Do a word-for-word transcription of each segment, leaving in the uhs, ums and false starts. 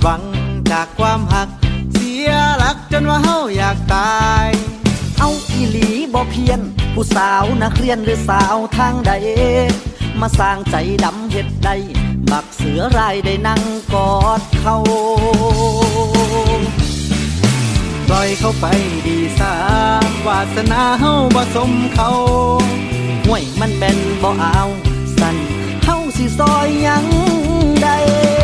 หวังจากความหักเสียหลักจนว่าเฮาอยากตายเอาอีหลีบ่เพี้ยนผู้สาวนักเรียนหรือสาวทางใดมาสร้างใจดำเฮ็ดได้บักเสือรายได้นั่งกอดเขาปล่อยเขาไปดีสาวาสนาเฮาบ่สมเขาห่วยมันแม่นบ่เอาสั่นเฮาสิซอยยังได้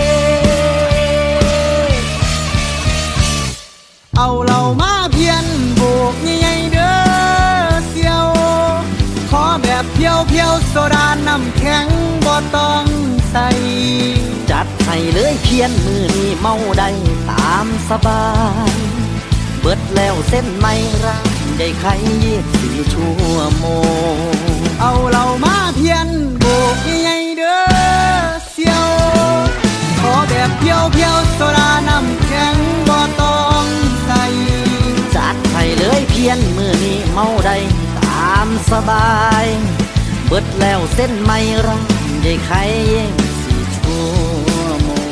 เอาเรามาเพียนโบกใหญ่ๆเด้อเสียวขอแบบเพียวเพียวโซดาน้ำแข็งบ่ต้องใส่จัดให้เลยเพียนมือนี้เมาได้ตามสบายเบิดแล้วเส้นไม่รักได้ใครยี่สิบชั่วโมงเอาเรามาเพียนโบกใหญ่ๆเด้อเสียวขอแบบเพียวเพียวโซดาน้ำแข็งบ่ต้องใส่จัดให้เลยเพียนมือนี้เมาได้ตามสบายเบิดแล้วเส้นไม่รักได้ใครยี่สิบชั่วโมง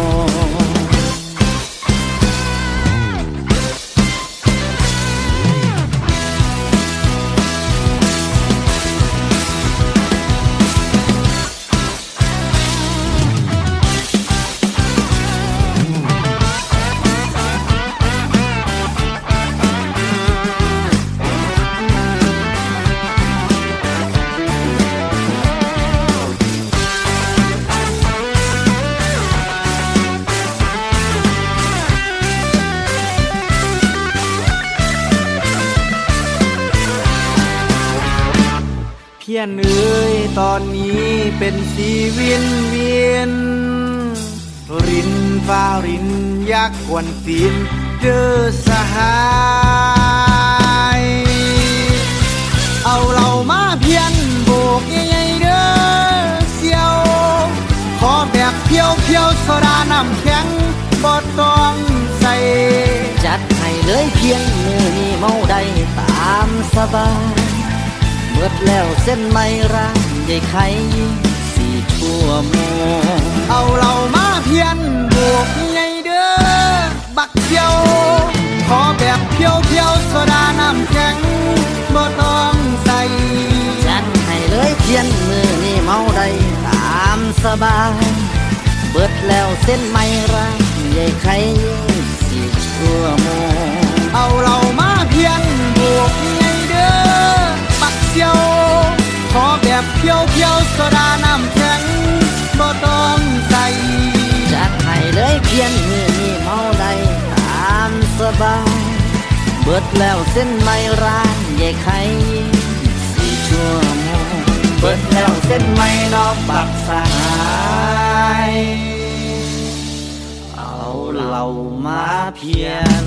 เพียนเอ้ยตอนนี้เป็นสีวินเวียนรินฟ้ารินยักษ์กวนตีนเจอสหายเอาเรามาเพียนโบกใหญ่ๆเด้อเสียวขอแบบเพียวเพียวโซดาน้ำแข็งบ่ต้องใส่จัดให้เลยเพียนมือนี้เมาได้ตามสบายเบิดแล้วเส้นไม่รักได้ใครสี่ชั่วโมงเอาเรามาเพียนบวกใหญ่เด้อบักเพียวขอแบบเพียวเพียวโซดาน้ำแข็งบ่ต้องใส่จัดให้เลยเพียนมือนี่เมาได้ตามสบายเบิดแล้วเส้นไม่รักได้ใครสี่ชั่วโมงเอาเรามาเพียนบวกใหญ่เด้อเสียวขอแบบเพียวเพียวโซดาน้ำแข็งบ่ต้องใส่จัดให้เลยเพียนมือนี้เมาได้ตามสบายเบิดแล้วเส้นไม่ร้านใหญ่ไข่สี่ชั่วโมงเบิดแล้วเส้นไม่นอกบักสายเอาเรามาเพียน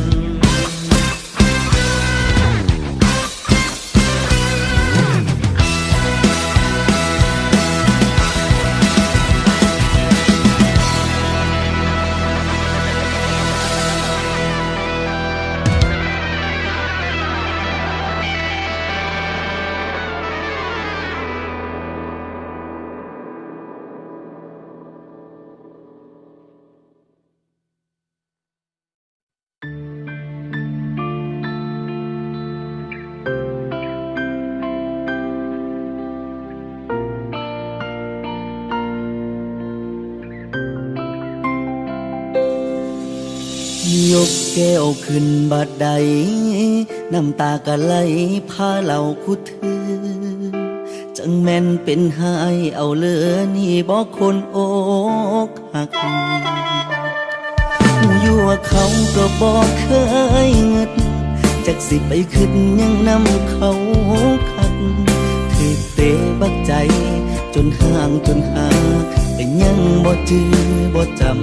ยกแก้วขึ้นบัดใดน้ำตาก็ไหลพาเราคุดถือจังแม่นเป็นหายเอาเลือนี่บอกคนอกหักหูอยู่ว่าเขาก็บอกเคยเงิดจักสิไปขึ้นยังนำเขาคักถือเตะบักใจจนห่างจนหาแต่ยังบ่จื้อบ่จำ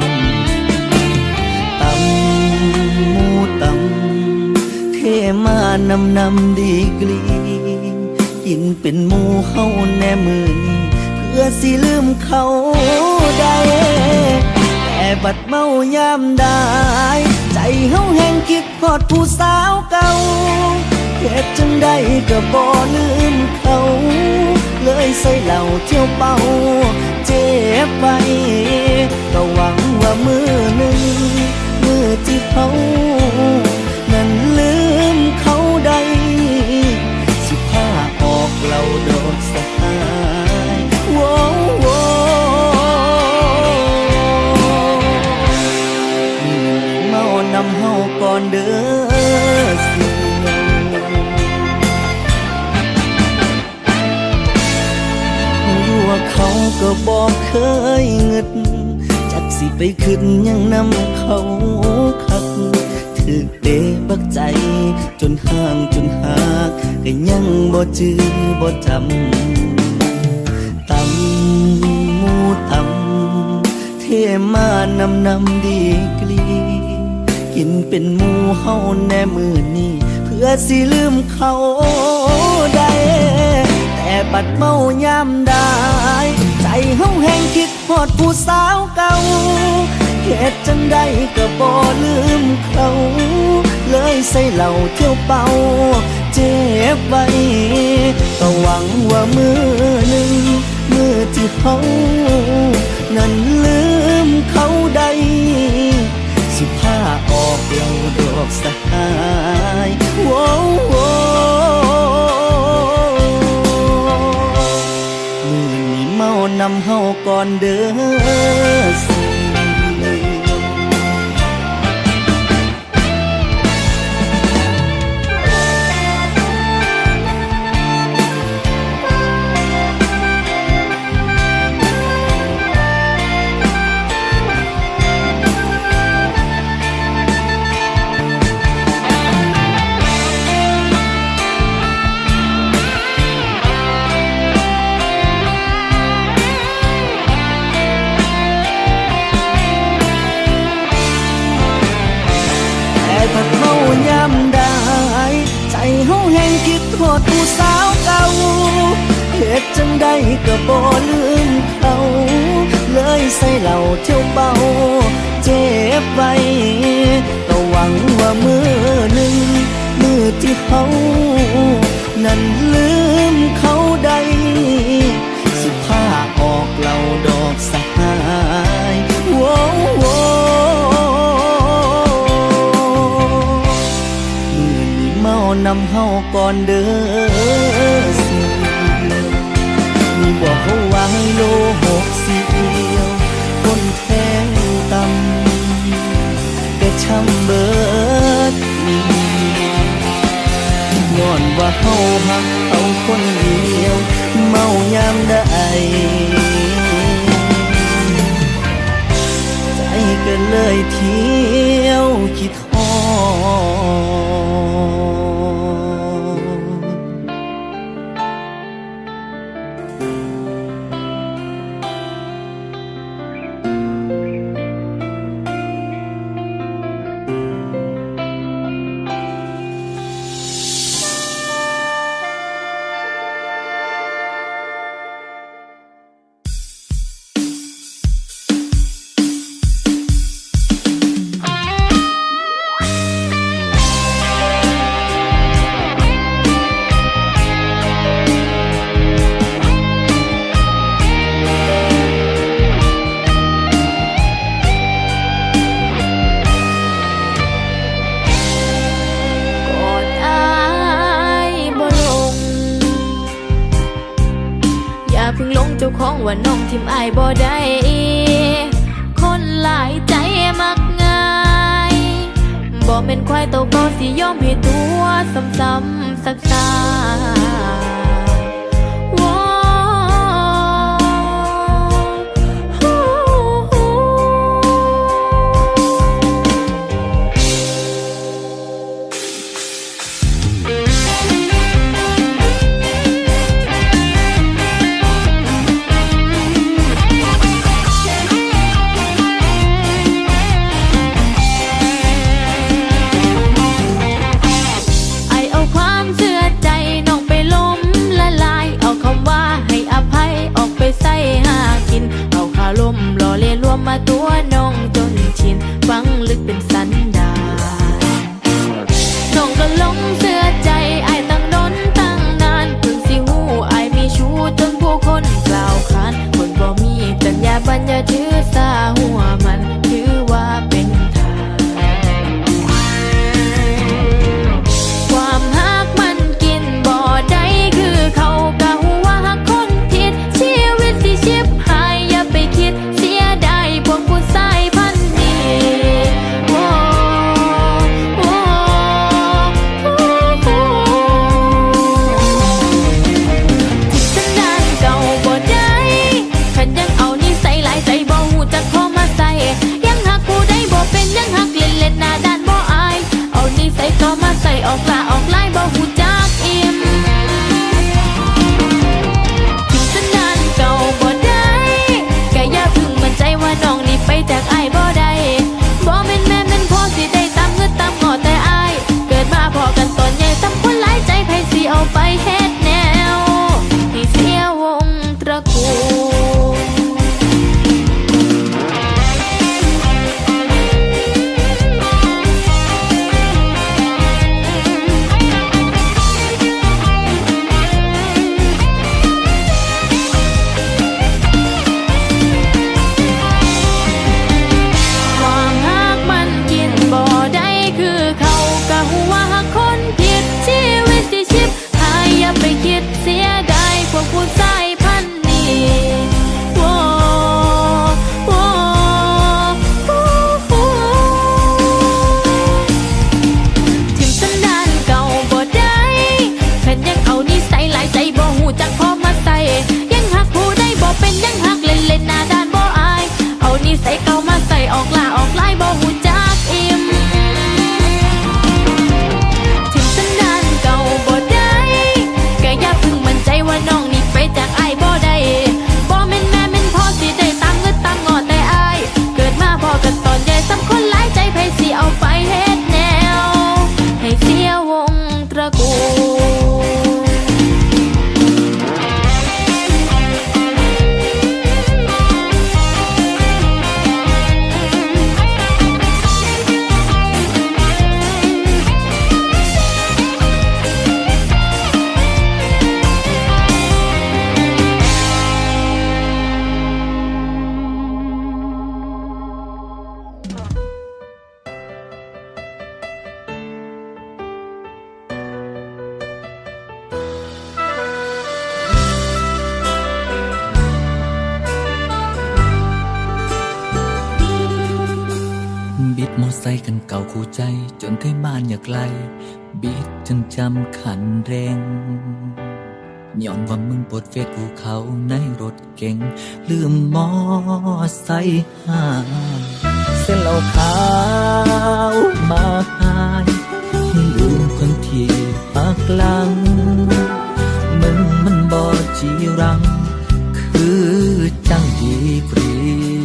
มูตำเทมานำนำดีกลีกินเป็นหมูเฮาแน่มือนี้เพื่อสิลืมเขาได้แต่บัดเมายามได้ใจเฮาแห่งคิดพอดผู้สาวเก่าเฮ็ดจังได้ก็บ่ลืมเขาเลยใส่เหล้าเที่ยวเป่าเจ็บไปก็หวังว่ามือหนึ่งมือที่เขานั้นลืมเขาได้สิพาออกเราดอกสหายโว้โว้เมานำเฮาก่อนเด้อสิอยู่ว่าเขาก็บอกเคยเงิดจักสิไปขึ้นยังนำเขาคักถือเดบักใจจนห่างจนหากก็ยังบ่จื้อบ่จำตำมูตำเทมานำนำดีกลีกินเป็นหมูเฮาแน่มือนี้เพื่อสิลืมเขาได้แต่บัดเมายามได้ใจเฮาแห้งคิดฮอดผู้สาวเก่าเหตุจังใดก็บ่ลืมเขาเลยใส่เหล้าเที่ยวเป่าเจ็บไว้ก็หวังว่ามือหนึ่งมือที่เขานั้นลืมเขาได้สิพาออกเราดอกสหายโว้โว้มือนี้เมานำเฮาก่อนเด้อสิผู้สาวเก่าเหตุจังใดก็บ่ลืมเขาเลยใส่เหล้าเที่ยวเป่าเจ็บไว้ก็หวังว่ามือหนึ่งมือที่เขานั้นลืมเขาได้สิพาออกเหล้าดอกสหายโว้โว้เมานำเฮาก่อนเด้อสิมีบอกเขาวางโลหกเสียวคนแทงตำแต่ช้ำเบิดนี้ย้อนว่าเฮาหักเขาคนเดียวเมายามได้ใจก็เลยเที่ยวคิดฮอว่าน้องทิมอายบ่ได้คนหลายใจมักง่ายบ่เป็นควายโตก็สิยอมให้ตัวซ้ำๆซักๆมาตัวน้องจนชินฝังลึกเป็นสันดานน้องก็หลงเสื้อใจอายตั้งโดนตั้งนานเพิ่งสิหูอายมีชู้จนผู้คนกล่าวขานคนบ่มีปัญญาบัญญัติถือสาหัวมันถืออกลาออกไล่บ่หูจักอิ่มถึงสัญญาณเก่าบ่ได้ก็อย่าพึ่งมั่นใจว่าน้องนี่ไปจากอ้ายบ่ได้บ่แม่นแม่แม่นพอสิได้ตามเงินตามงอแต่อ้ายเกิดมาพอกันตอนใหญ่ซ้ำคนหลายใจไผสิเอาไปเฮ็ดแนวให้เสียวงตระกูลผู้สายพันธุ์นี้โว้โว้ทิมสันดานเก่าบ่ได้ขันยังเอานิสัยหลายใจบ่หูจักพอมาใส่ยังหักผู้ใดบ่เป็นยังหักเล่นเล่นหน้าด้านบ่อายเอานิสัยเก่ามาใส่ออกล่าออกลายบ่หูจักอิ่มทิมสันดานเก่าบ่ได้ก็อย่าพึ่งมั่นใจว่าน้องไปจากอ้ายบ่ได้บ่แม่นแม่แม่นพอสิได้ตามเงินตามงอแต่อ้ายเกิดมาพอกันตอนใหญ่ซ้ำคนหลายใจไผสิเอาไปเฮ็ดแนวให้เสียวงตระกูบิดมอไซค์กันเก่าคู่ใจจนเคยบ้านอยากไกลบิดจนจำขันแรงย้อนว่ามึงปวดเฟซกูเขาในรถเก๋งลืมมอไซค์ห่างเส้นเหล้าขาวมาหายลืมคนที่ปักหลังมึงมันบ่จีรังคือจังดีกรี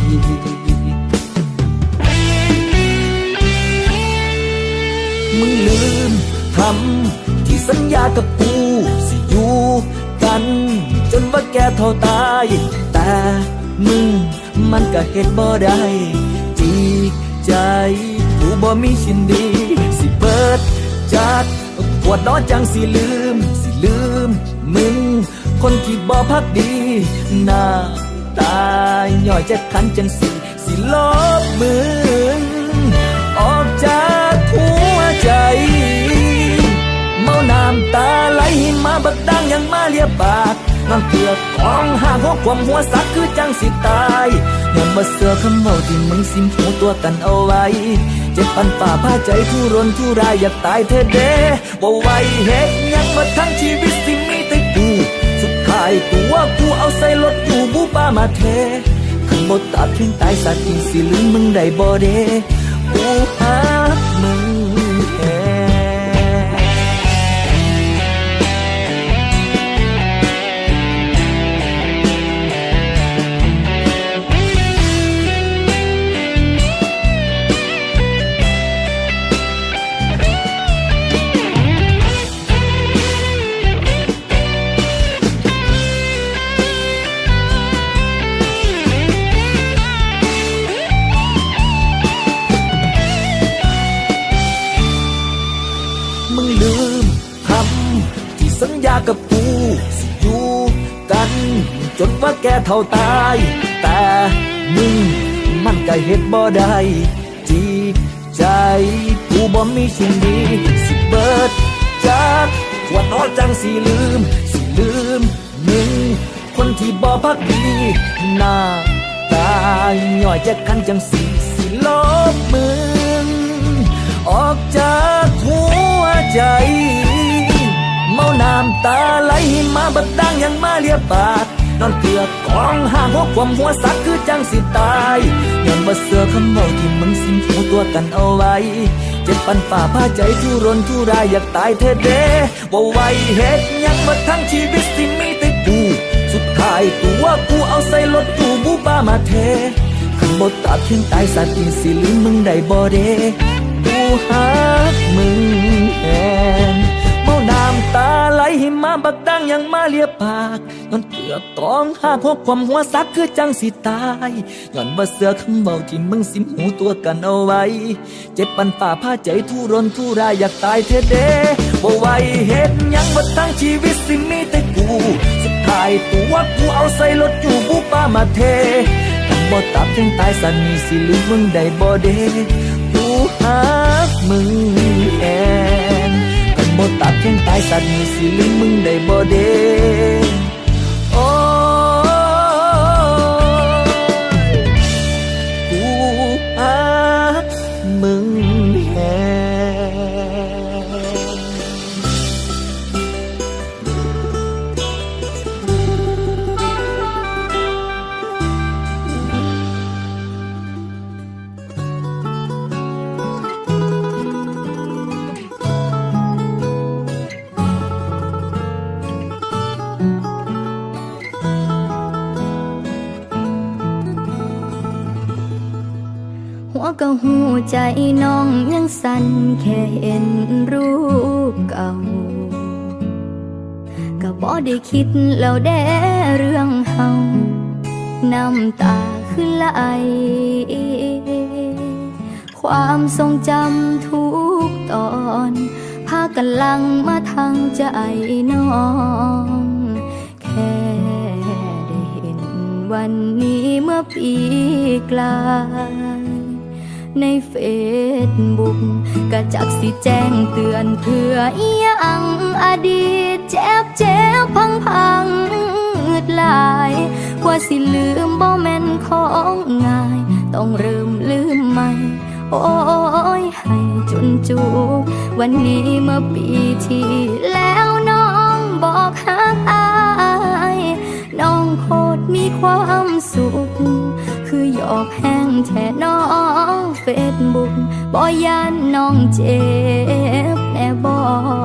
มึงลืมคำที่สัญญากับกูสิอยู่กันจนว่าแกเท่าตายแต่มึงมันก็เฮ็ดบ่ได้จีใจกูบ่มีชินดีสิเปิดจัดปวดน้อจังสิลืมสิลืมมึงคนที่บ่พักดีหน้าตายย่อยจะคันจังสิสิลบมึงออกจากหัวใจเมาน้ำตาไหลมาบักดังยังมาเลียปากน้ำเกลือกของห่างหัวความหัวสักคือจังสิตายย้อนบ่เสือคำเมาที่มึงซิมหูตัวกันเอาไว้เจ็บปันฝ่าผ้าใจทุรนทุรายอยากตายเธอเด้บ่ไหวเฮ็ดยังมาทั้งชีวิตสิมีแต่กูสุดท้ายตัวกูเอาใส่รถอยู่บูป้ามาเทขันบ่ตัดเพียงตายสัตว์ที่สิลืมมึงได้บ่เด้กูหักมึงแท้สัญญากับกูสิอยู่กันจนว่าแกเท่าตายแต่มึงมันก็เฮ็ดบ่ได้จีใจกูบ่มีสิ่งดีสิเบิดจากว่าน้อจังสิลืมสิลืมมึงคนที่บ่พักดีหน้าตาย่อยจะคันจังสิสิลบมึงออกจากหัวใจเมาน้ำตาไหลมาบัดดังยังมาเลียปากนอนเกือกกองห่างหัวความหัวสักคือจังสิตายย้อนว่าเสือคำเมาที่มึงสิ้นหูตัวกันเอาไว้เจ็บปันฝ่าผ้าใจทุรนทุรายอยากตายเธอเด้ว่าไว้เหตุยังมาทั้งชีวิตสิมีแต่กูสุดท้ายตัวกูเอาใส่รถกูบูบ้ามาเทขันบทตัดเพียงตายสัตว์ที่สิลืมมึงได้บ่เด้กูหักมึงแหงเมาน้ำตาไหลให้มาบักดังยังมาเลียปากย้อนเกือกกองหากหัวความหัวสักคือจังสิตายย้อนว่าเสือคำเบาที่มึงสิ้นหูตัวกันเอาไว้เจ็บปันฝ่าผ้าใจทุรนทุรายอยากตายเธอเด้ว่าไว้เหตุยังมาทั้งชีวิตสิมีแต่กูสุดท้ายตัวกูเอาใส่รถอยู่บูป้ามาเทขันบ่ตับยังตายสันนี่สิลืมมึงได้บ่เด้กูหักมึงแอนกันบ่ตัดยังตายสัตว์นี่สิลืมมึงได้บ่เด้โอ้กูหักมึงแอนก็หูใจน้องยังสั่นแค่เห็นรูปเก่าก็บ่ได้คิดแล้วแด่เรื่องเฮาน้ำตาคือไหลความทรงจำทุกตอนพากันลังมาทางใจน้องแค่ได้เห็นวันนี้เมื่อปีกลายในเฟซบุ๊กก็จักสิแจ้งเตือนเพื่ออีหยังอดีตเจ็บเจ็บพังพังอึดหลายกว่าสิลืมบ่แม่นของง่ายต้องเริ่มลืมใหม่โอ้ยให้จนจุกวันนี้เมื่อปีที่แล้วน้องบอกฮักอายน้องโคตรมีความสุขคือหยอกแห้งแท้น้องเฟซบุ๊กบ่ยานน้องเจ็บแน่บ่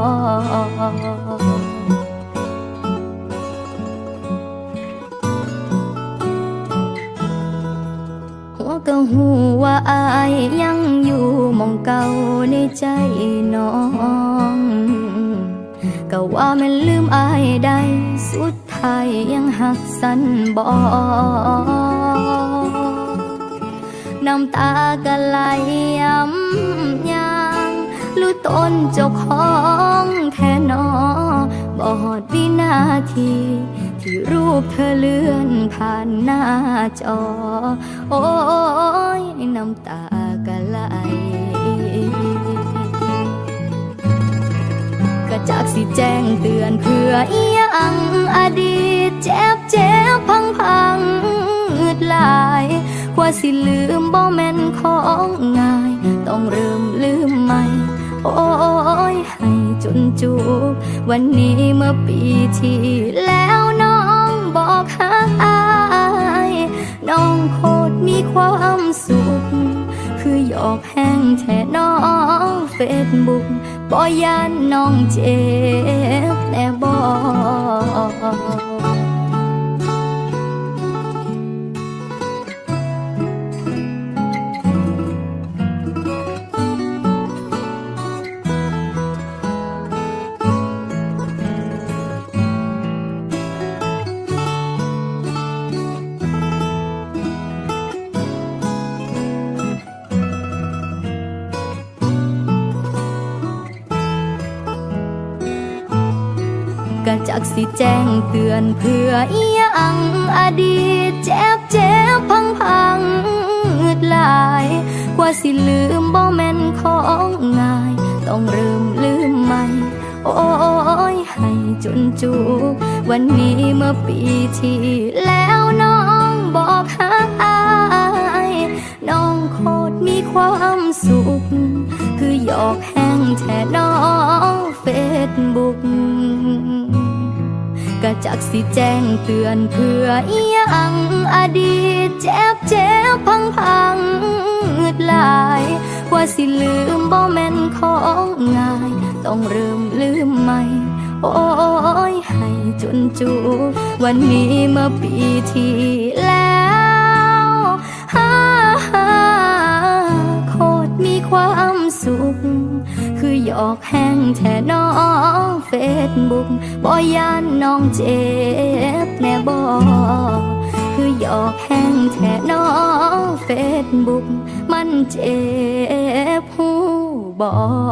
หัวก็หูว่าอายยังอยู่หม้องเก่าในใจน้องก็ว่าแม่นลืมอายได้สุดท้ายยังหักสันบ่น้ำตาก็ไหลย้ำยางรู้ตนเจ้าของแค่นอบอดวินาทีที่รูปเธอเลื่อนผ่านหน้าจอโอ้ยน้ำตาก็ไหลก็จากสิแจ้งเตือนเพื่ออีหยังอดีตเจ็บเจ็บพังพังอึดหลายกว่าสิลืมบ่แม่นของง่ายต้องเริ่มลืมใหม่โอ้ยให้จนจุกวันนี้เมื่อปีที่แล้วน้องบอกฮักอายน้องโคตรมีความสุขคือหยอกแห้งแท้น้องเฟซบุ๊กบ่ยานน้องเจ็บแน่บ่ก็จักสิแจ้งเตือนเพื่ออีหยังอดีตเจ็บเจ็บพังพังอึดหลายกว่าสิลืมบ่แม่นของง่ายต้องเริ่มลืมใหม่โอ้ยให้จนจุกวันนี้เมื่อปีที่แล้วน้องบอกฮักอายน้องโคตรมีความสุขคือหยอกแห้งแท้น้องเฟซบุ๊กก็จะากสิแจ้งเตือนเพื่ออีหยังอดีตเจ็บเจ็บพังพังอึดหลายกว่าสิลืมบ่แม่นของง่ายต้องเริ่มลืมใหม่โอ้ยให้จนจูวันนี้เมื่อปีที่แล้วฮ่าฮ่าโคตรมีความสุขคือหยอกแห้งแท่น้องเฟซบุ๊กบ่ยานน้องเจ็บแน่บ่คือหยอกแห้งแท่น้องเฟซบุ๊กมันเจ็บหูบ่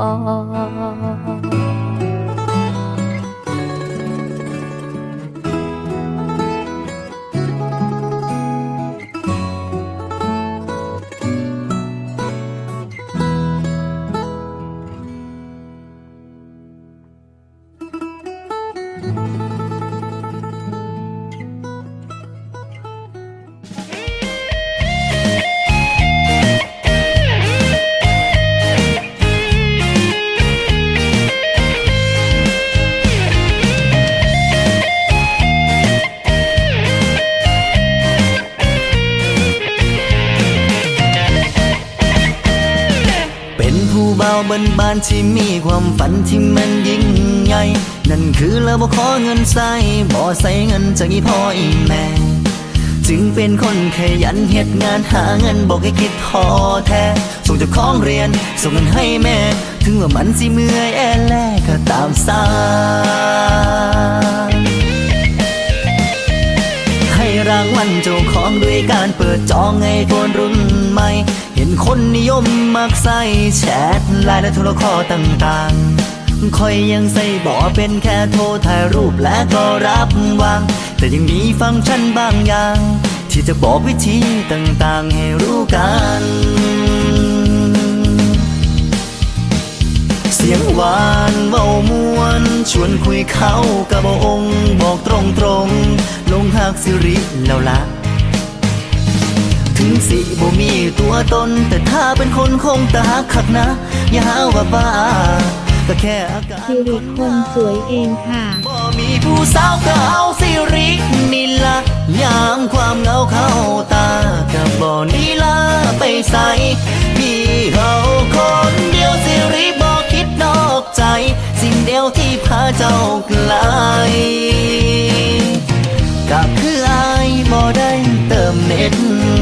เบาบนบานที่มีความฝันที่มันยิ่งใหญ่นั่นคือเราบ่ขอเงินใส่บ่ใส่เงินจากอีพ่ออีแม่จึงเป็นคนขยันเฮ็ดงานหาเงินบอกให้คิดท้อแท้ส่งเจ้าของเรียนส่งเงินให้แม่ถึงว่ามันสิเมื่อยแอแลก็ตามสายให้รางวัลเจ้าของด้วยการเปิดจองไอโฟนรุ่นใหม่เห็นคนนิยมมักใส่แชทไลน์และโทรคอลต่างๆค่อยยังใส่บ่เป็นแค่โทรถ่ายรูปและก็รับวางแต่ยังมีฟังก์ชันบางอย่างที่จะบอกวิธีต่างๆให้รู้กันเสียงหวานเว้ามวนชวนคุยเข้ากับองค์บอกตรงๆลงหักสิริแล้วละถึงสิบ่มีตัวตนแต่ถ้าเป็นคนคงตาคักนะอย่าหาว่าบ้าก็แค่อาการสิริคนสวยเองค่ะบ่มีผู้สาวก็เอาสิรินี่ละยามความเหงาเข้าตาก็บ่นีลาไปใส่มีเขาคนเดียวสิริบ่คิดนอกใจสิ่งเดียวที่พาเจ้าไกลก็คืออายบ่ได้เติมเน็ต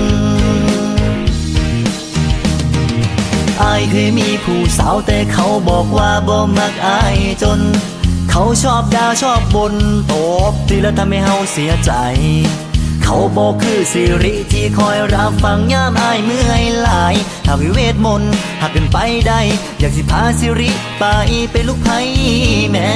อายเคยมีผู้สาวแต่เขาบอกว่าบ่มักอายจนเขาชอบด่าชอบบ่นตบตีแล้วทำให้เฮาเสียใจเขาบอกคือสิริที่คอยรับฟังยามอายเมื่อยหลายถ้าวิเวทมนต์หากเป็นไปได้อยากสิพาสิริไปเป็นลูกไผ่แม่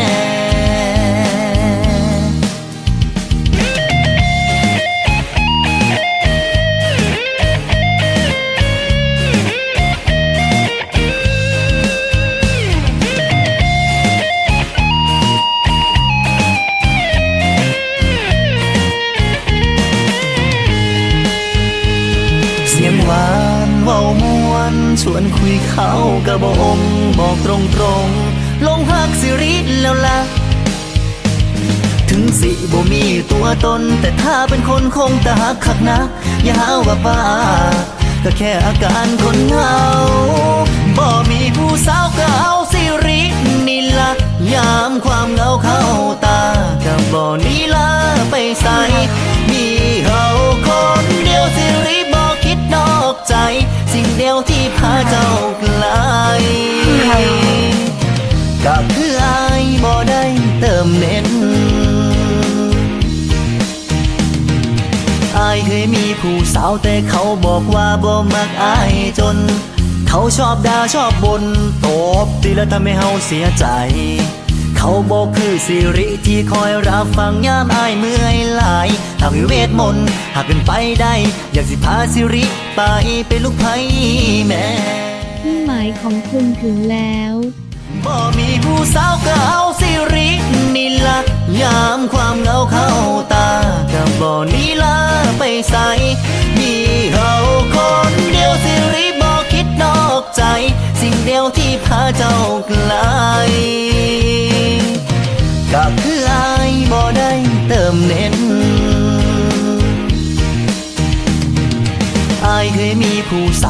หวานเว้ามวนชวนคุยเข้ากับบองบอกตรงๆลงหักสิริแล้วล่ะถึงสิบ่มีตัวตนแต่ถ้าเป็นคนคงตาคักนะอย่าหาว่าบ้าก็แค่อาการคนเหงาบ่มีผู้สาวก็เอาสิรินี่ละยามความเหงาเข้าตาก็บ่นีลาไปใส่มีเขาคนเดียวสิรินอกใจสิ่งเดียวที่พาเจ้าไกลก็คืออายบ่ได้เติมเน็ตอายเคยมีผู้สาวแต่เขาบอกว่าบ่มักอายจนเขาชอบด่าชอบบ่นตบตีแล้วทำให้เฮาเสียใจเขาบอกคือสิริที่คอยรับฟังยามอายเมื่อยหลายถ้าวิเวทมนต์หากเป็นไปได้อยากสิพาสิริไปเป็นลูกไผ่แม่ที่หมายของคุณถึงแล้วบ่มีผู้สาวก็เอาสิรินี่ละยามความเหงาเข้าตาก็บ่นีลาไปใส่มีเขาคนเดียวสิริบ่คิดนอกใจสิ่งเดียวที่พาเจ้าไกลก็คืออายบ่ได้เติม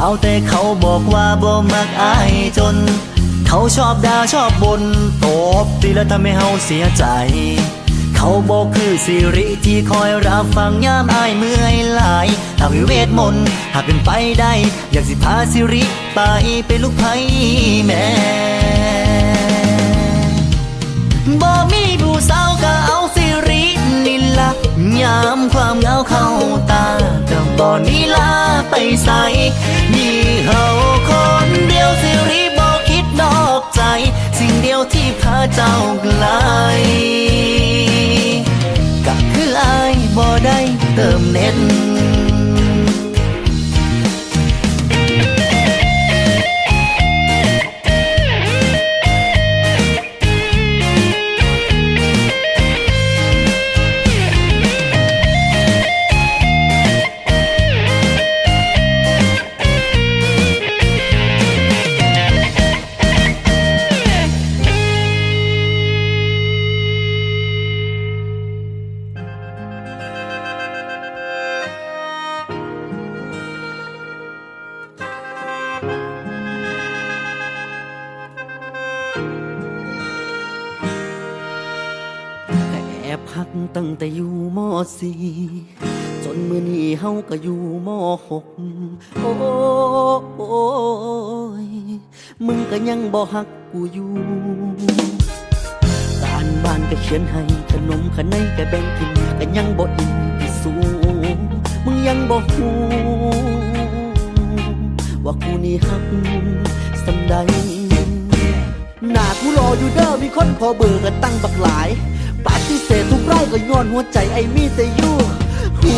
าวแต่เขาบอกว่าบ่มักอายจนเขาชอบด่าชอบบ่นตบตีแล้วทำให้เฮาเสียใจเขาบอกคือสิริที่คอยรับฟังยามอายเมื่อยหลายหากมีเวทมนต์หากเป็นไปได้อยากสิพาสิริไปเป็นลูกไผ่แม่บ่มีผู้สาวก็เอาสิรินี่ละยามความเหงาเข้าตาก็บ่นีลาไปใส่มีเฮาคนเดียวสิริบ่คิดนอกใจสิ่งเดียวที่พาเจ้าไกลก็คืออายบ่ได้เติมเน็ตพักตั้งแต่อยู่ม.สี่ จนมื้อนี้เฮาก็อยู่ม.หก โอ้ยมึงก็ยังบ่ฮักกูอยู่การบ้านก็เขียนให้ขนมขนมก็แบ่งกินก็ยังบ่อิ่มที่สูงมึงยังบ่ฮู้ว่ากูนี่ฮักสำใดหน้ากูรออยู่เด้อมีคนขอเบอร์ก็ตั้งบักหลายปฏิเสธทุกไร่ก็ย้อนหัวใจไอ้มีแต่อยู่หู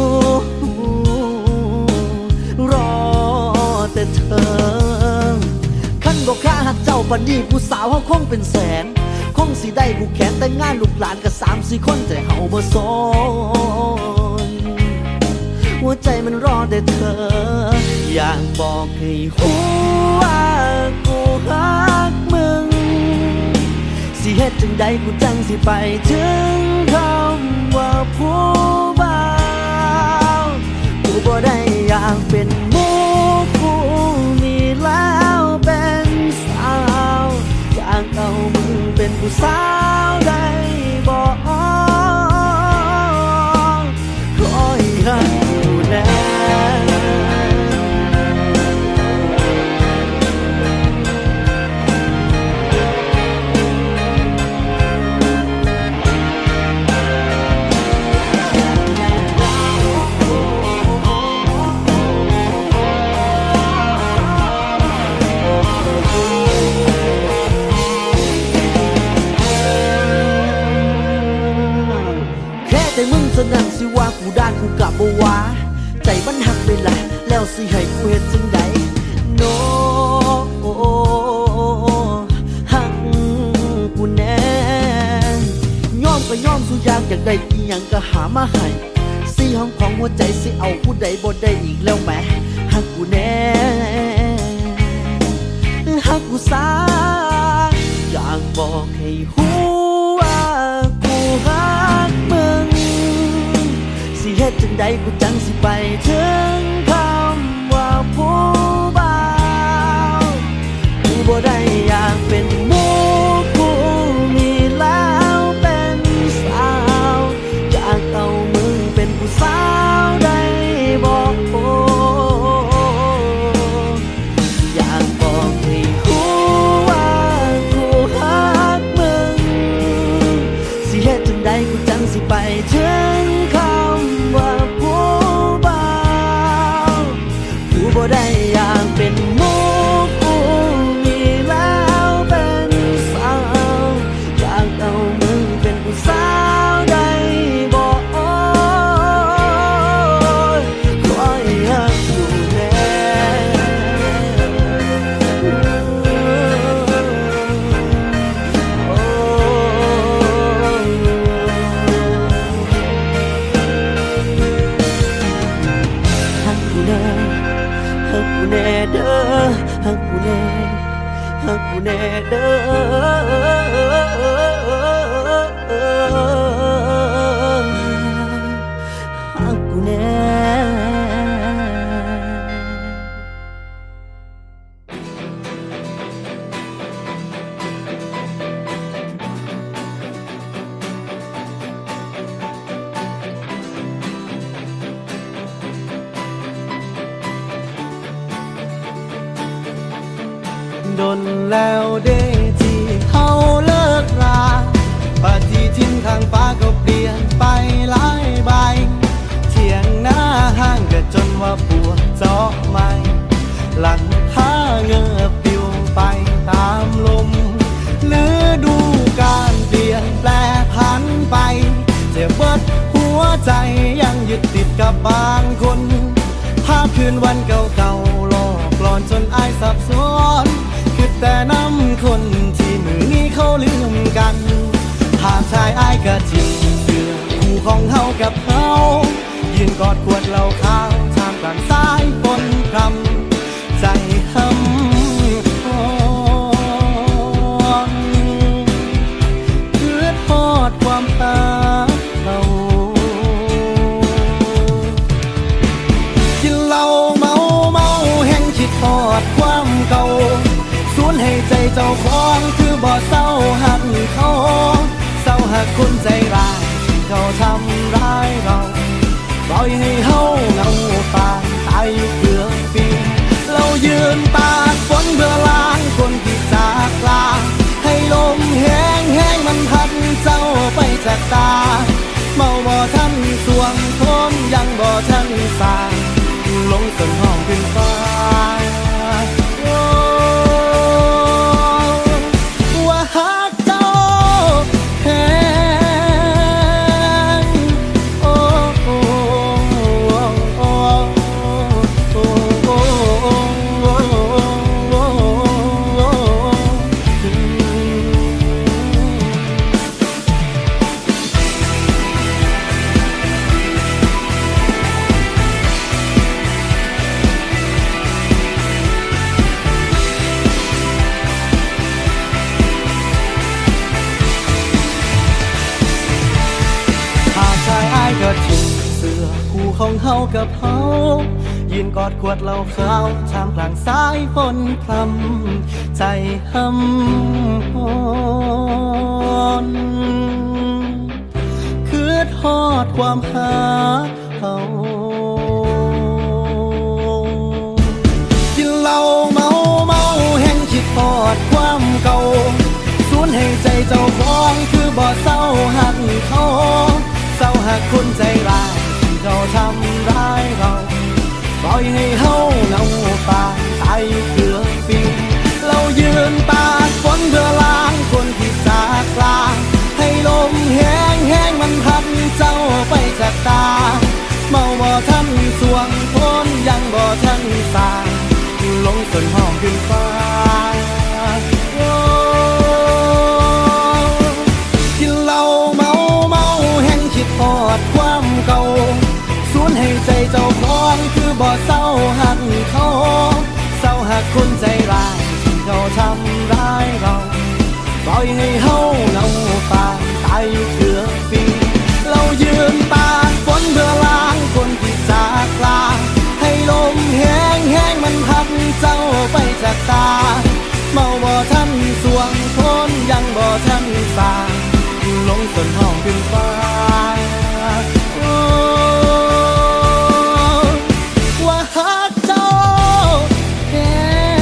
รอแต่เธอขั้นบอกข้าหักเจ้าปานนี้ผู้สาวเขาคงเป็นแสนคงสิได้ผูกแขนแต่งงานลูกหลานกับสามสี่คนแต่เฮาบ่สนหัวใจมันรอแต่เธออยากบอกให้หูว่ากูฮักมึงสิเฮ็ดจังใดกูจังสิไปถึงคำว่าผู้บ่าวกูบ่ได้อยากเป็นหมู่กูมีแล้วเป็นสาวอยากเอามึงเป็นผู้สาวได้บ่คอยหักกูแน่แต่มึงสนั่นสิว่ากูด้านกูกลับบ่ว่าใจมันหักไปละแล้วสิให้กูเฮ็ดจังใดโนหักกูแน่ยอมก็ยอมสุอยากอยากได้อีหยังก็หามาให้สิห้องของหัวใจสิเอาผู้ใดบ่ได้อีกแล้วแหมหักกูแน่หักกูซะอยากบอกให้ฮู้ว่ากูหักมึงสิเฮ็ดจังใดกูจังสิไปถึงคำว่าผู้บ่าวกูบ่ได้อยากเป็นหมู่กูมีแล้วเป็นสาวอยากเอามึงเป็นผู้สาวได้บอกโอ้อยากบอกให้ฮู้ว่ากูฮักมึงสิเฮ็ดจังใดกูจังสิไปถึงว่าผู้บ่าวกูบ่ได้อยากเป็นหมู่กูมีแล้วเป็นสาวอยากเอามึงเป็นผู้สาวได้บ่คอยหักกูแน่โอ้แล้วเด้ที่เฮาเลิกราปฏิทินข้างฟ้าก็เปลี่ยนไปหลายใบเถียงหน้าห้างก็จนว่าปวดเจาะไม้หลังคาเงือบปิวไปตามลมฤดูกาลเปลี่ยนแปลผันไปเจ็บเบิดหัวใจยังยึดติดกับบางคนภาพคืนวันเก่าๆหลอกหลอนจนอายสับสนคือแต่น้ำคนที่มือนี้เขาลืมกันภาพชายอายกะจิงเสื้อคู่ของเฮากับเฮายืนกอดขวดเหล้าขาวท่ามกลางสายฝนพรำใจห้ำอ่อนคือทอดความหาเรากินเหล้าเมาเมาแห่งคิดทอดความเก่าสูญให้ใจเจ้าของคือบ่เศร้าหักเขาเศร้าหักคนใจร้ายที่เขาทำร้ายเราปล่อยให้เฮาเงาปากตายอยู่เกือบปีเรายืนตากฝนเพื่อล้างคนที่จากลาให้ลมแห้งแห้งมันพัดเจ้าไปจากตาเมาบ่ทันสวงทนยังบ่ทันสางลงจนห้องขึ้นฟ้าว่าหักเจ้าแห้งโอ้โอ้โอ้โอ้โอ้โอ้ก็ทิ้งเสื้อคู่ของเฮากับเฮายืนกอดขวดเหล้าขาวท่ามกลางสายฝนพรำใจห้ำอ่อนคือทอดความหาเฮากินเหล้าเมาเมาแห่งคิดทอดความเก่าสูญให้ใจเจ้าของคือบ่เศร้าหักเขาเศร้าหักคนใจร้ายที่เขาทำร้ายเราปล่อยให้เฮาเงาปากตายอยู่เกือบปีเรายืนตากฝนเพื่อล้างคนที่จากลาให้ลมแห้งแห้งมันพัดเจ้าไปจากตาเมาบ่ทันสวงทนยังบ่ทันสางลงจนห้องขึ้นฟ้ากินเหล้าเมาเมาแห่งคิดทอดความเก่าสูญให้ใจเจ้าของคือบ่เศร้าหักเขาเศร้าหักคนใจร้ายที่เขาทำร้ายเราปล่อยให้เฮาเงาปากตายอยู่เกือบปีเรายืนตากฝนเพื่อล้างคนที่จากลาให้ลมแห้งแห้งมันพัดเจ้าไปจากตาเมาบ่ทันสวงทนยังบ่ทันสางลงจนห้องขึ้นฟ้าว่าหักเจ้าแห้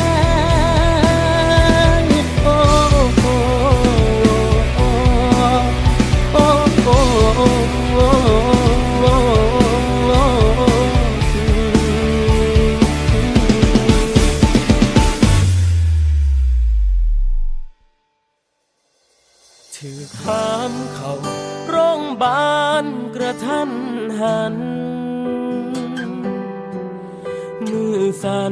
งโอ้โอ้โอ้โอ้โอ้ถือข้ามเขาโรงบาลกระทันหันมือสั่น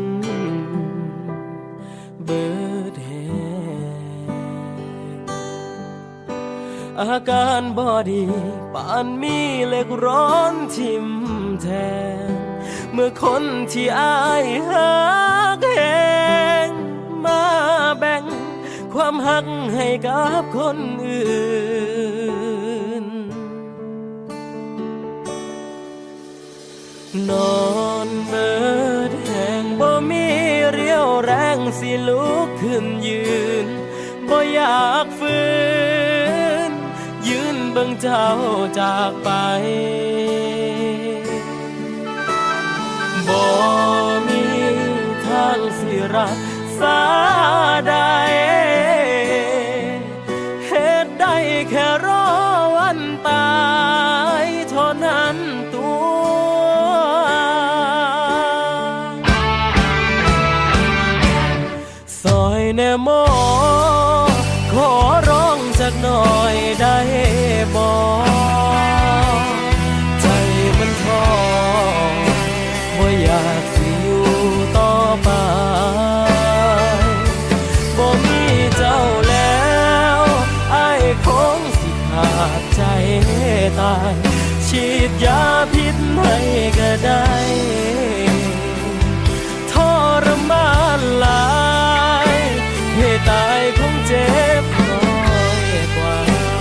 เบิดแหอาการบอดีปานมีเหล็กร้อนทิ่มแทงเมื่อคนที่อายหักแหงมาแบ่งความหักให้กับคนอื่นนอนเบิดแห่งบ่มีเรี่ยวแรงสิลุกขึ้นยืนบ่อยากฟื้นยืนเบิ่งเจ้าจากไปบ่มีทางสิรักษาได้แค่รอวันตายเท่านั้นตัวซอยแน่หมอขอร้องสักหน่อยได้บ่ใจมันท้อบ่อยากสิอยู่ต่อไปบ่มีเจ้าแล้วอ้ายคงสิขาดใจตายฉีดยาพิษให้ก็ได้ทรมานหลายให้ตายคงเจ็บน้อยกว่า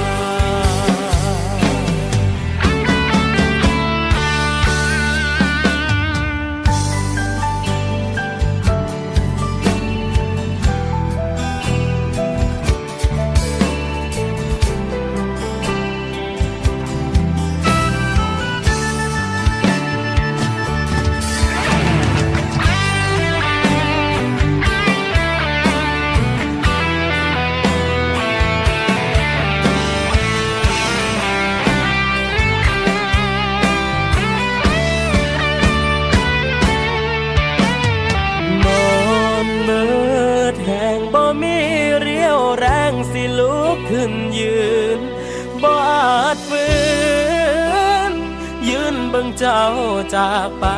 สิลุกขึ้นยืนบ่อาจฝืนยืนเบิ่งเจ้าจากไป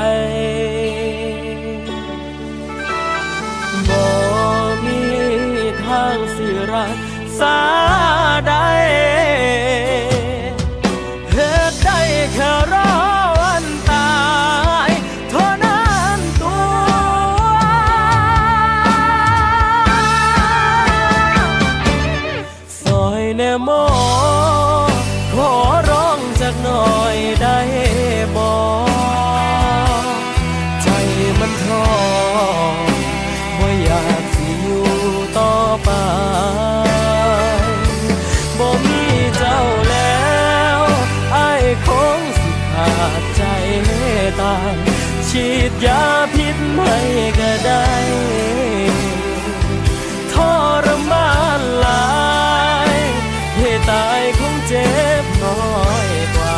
บ่มีทางสิรักษาได้เฮ็ดได้แค่รอวันตายเท่านั้นตัวแน่หมอขอร้องสักหน่อยได้บ่ใจมันท้อบ่อยากสิอยู่ต่อไปบ่มีเจ้าแล้วอ้ายคงสิขาดใจตายฉีดยาพิษให้ก็ได้ทรมานหลายให้ตายคงเจ็บน้อยกว่า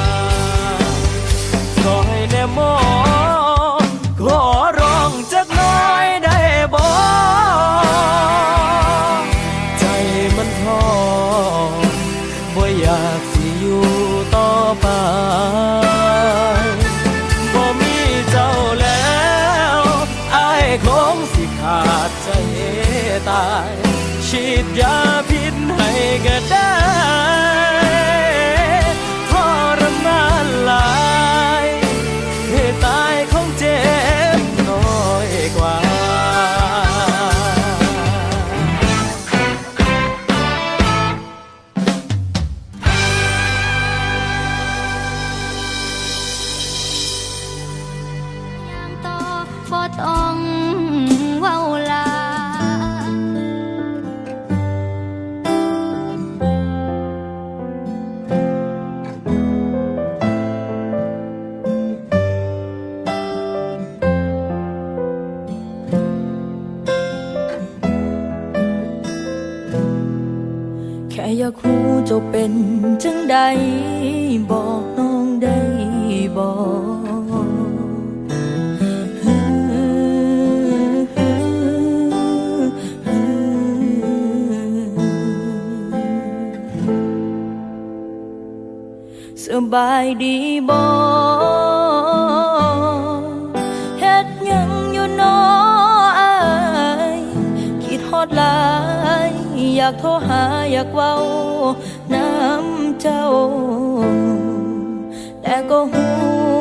ขอให้แน่หมอขอร้องจักหน่อยได้บ่ใจมันท้อบ่อยากสิอยู่ต่อไปบ่มีเจ้าแล้วอ้ายคงสิขาดใจตายฉีดยาพิษให้ก็ได้ทรมานหลายให้ตายคงเจ็บน้อยกว่าต่อบ่ต้องเว้าลาแค่อยากรู้เจ้าเป็นจังใดบอกน้องได้บอกสบายดีบ่เฮ็ดหยังอยู่น้ออ้ายคิดฮอดหลายอยากโทรหาอยากเว้าน้ำเจ้าแต่ก็ฮู้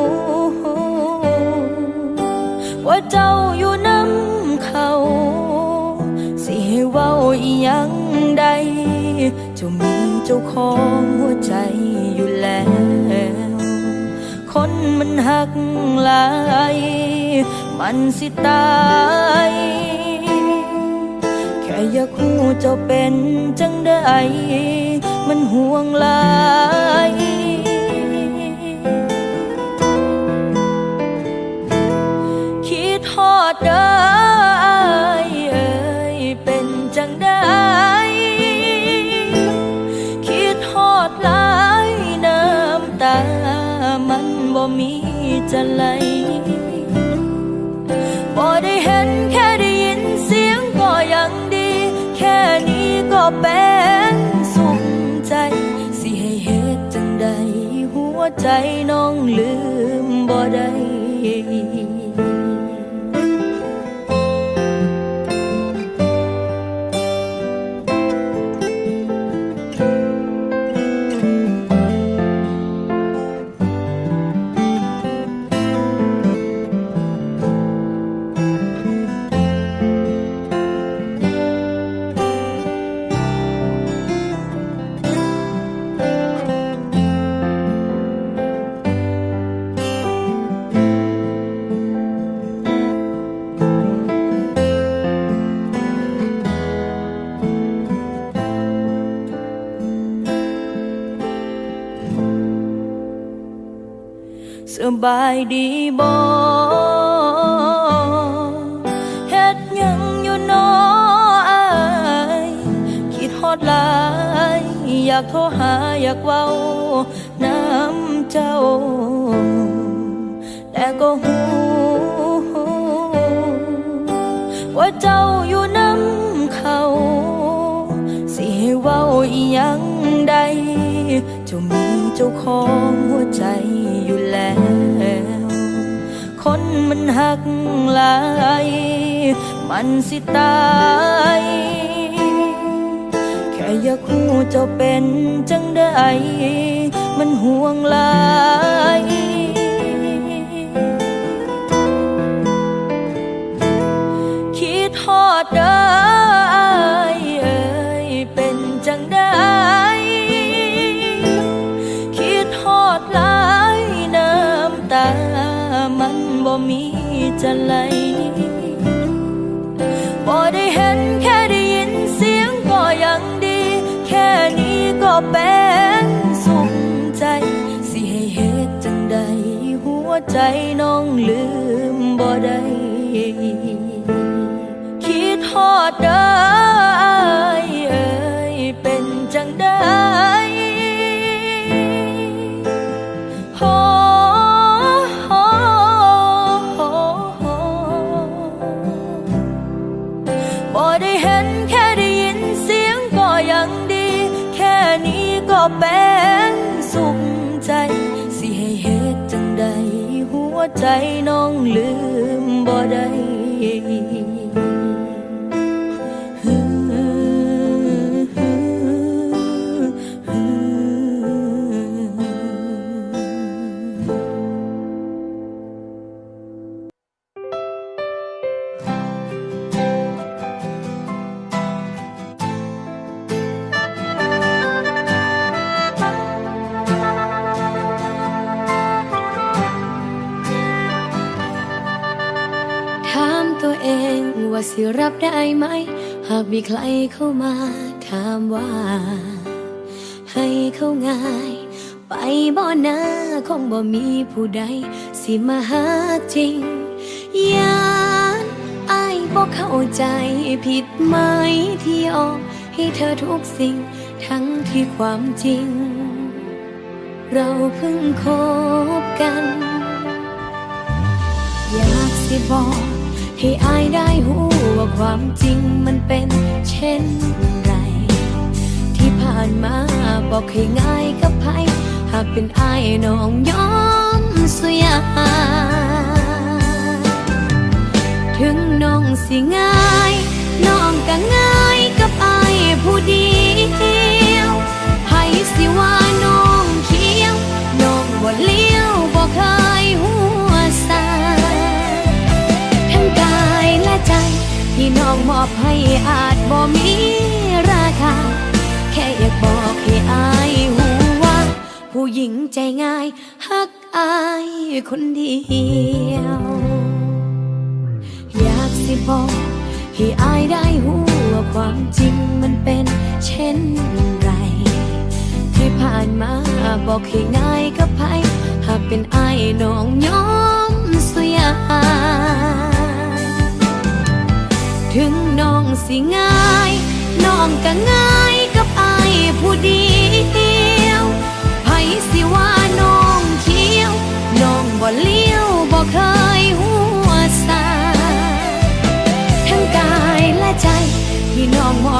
ว่าเจ้าอยู่น้ำเขาสิให้เว้าอีหยังใดเจ้ามีเจ้าของหัวใจอยู่แล้วคนมันหักหลายมันสิตายแค่อยากรู้เจ้าเป็นจังใดมันห่วงหลายคิดฮอดเด้อเอ้ยเป็นจังใดคิดไหลบ่ได้เห็นแค่ได้ยินเสียงก็ยังดีแค่นี้ก็เป็นสุขใจสิให้เฮ็ดจังใดหัวใจน้องลืมบ่ได้สบายดีบ่เฮ็ดหยังอยู่น้ออ้ายคิดฮอดหลายอยากโทรหาอยากเว้าน้ำเจ้าแต่ก็ฮู้ว่าเจ้าอยู่น้ำเขาสิให้เว้าอีหยังใดเจ้ามีเจ้าของหัวใจอยู่แล้วคนมันหักหลายมันสิตายแค่อยากรู้เจ้าเป็นจังใดมันห่วงหลายคิดฮอดเด้ออ้ายเอ้ยเป็นจังใดหลายน้ำตามันบ่มีจะไหลบ่ได้เห็นแค่ได้ยินเสียงก็ยังดีแค่นี้ก็เป็นสุขใจสิให้เฮ็ดจังใดหัวใจน้องลืมบ่ได้คิดฮอดเด้ออ้ายเอ้ยเป็นจังใดบ่ได้เห็นแค่ได้ยินเสียงก็ยังดีแค่นี้ก็เป็นสุขใจสิให้เฮ็ดจังใดหัวใจน้องลืมบ่ได้ว่าสิรับได้ไหมหากมีใครเข้ามาถามว่าให้เขาง่ายไปบ่นาคงบ่มีผู้ใดสิมาหาจริงยานอ้ายบ่เข้าใจผิดไหมที่ยอมให้เธอทุกสิ่งทั้งที่ความจริงเราเพิ่งคบกันอยากสิบอกให้อายได้รู้ว่าความจริงมันเป็นเช่นไรที่ผ่านมาบอกให้ง่ายกับไผหากเป็นอายน้องยอมสุยาถึงน้องสิง่ายน้องก็ง่ายกับอายผู้เดียวไผสิว่าน้องเคี้ยวน้องบ่เลี้ยวบ่เคยหัวซาใจที่น้องมอบให้อาจบ่มีราคาแค่อยากบอกให้อายรู้ว่าผู้หญิงใจง่ายฮักอายคนเดียวอยากสิบอกให้อายได้รู้ว่าความจริงมันเป็นเช่นไรที่ผ่านมาบอกให้ง่ายกับไผหากเป็นอายน้องยอมสุยาถึงน้องสิง่ายน้องก็ง่ายกับอายผู้เดียวไผสิว่าน้องเคี้ยวน้องบ่เลี้ยวบ่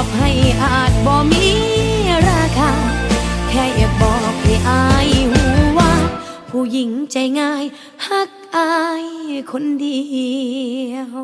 อบให้อาจบ่มีราคาแค่อยากบอกให้อายหูว่าผู้หญิงใจง่ายฮักอายคนเดียว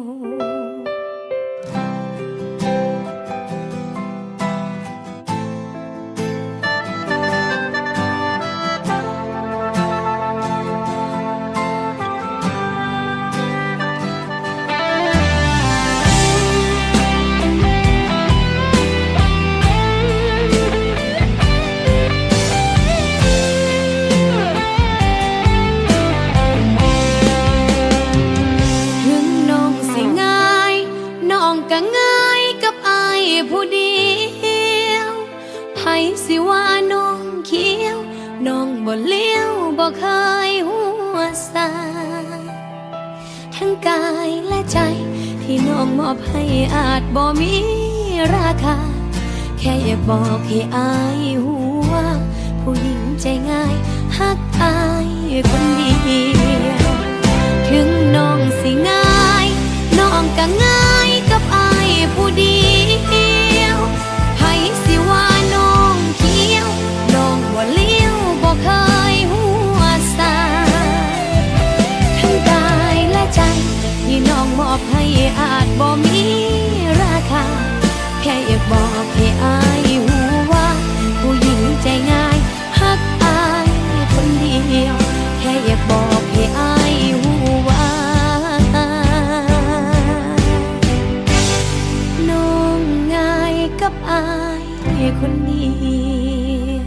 สิว่าน้องเขียวน้องบ่เลี้ยวบ่เคยหัวซาทั้งกายและใจที่น้องมอบให้อาจบ่มีราคาแค่อยากบอกให้อายหูว่าผู้หญิงใจง่ายฮักอายคนเดียวถึงน้องสิง่ายน้องก็ง่ายกับอายผู้เดียวให้สิว่าน้องเขียวน้องบ่เลี้ยวบ่เคยหัวซาทั้งกายและใจที่น้องมอบให้อาจบ่มีราคาแค่อยากบอกให้อายหูว่าผู้หญิงใจง่ายฮักอายคนเดียวแค่อยากบอกให้อายหูว่าน้องง่ายกับอายคนเดียว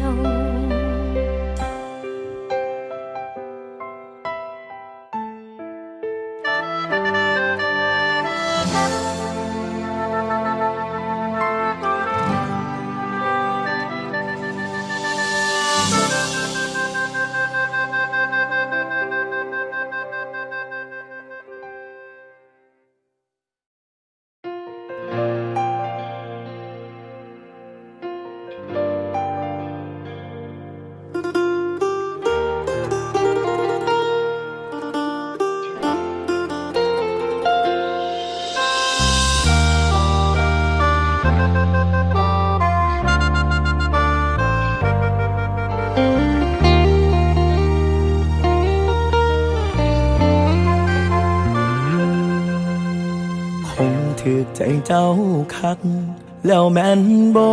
ถือใจเจ้าคักแล้วแม่นบ่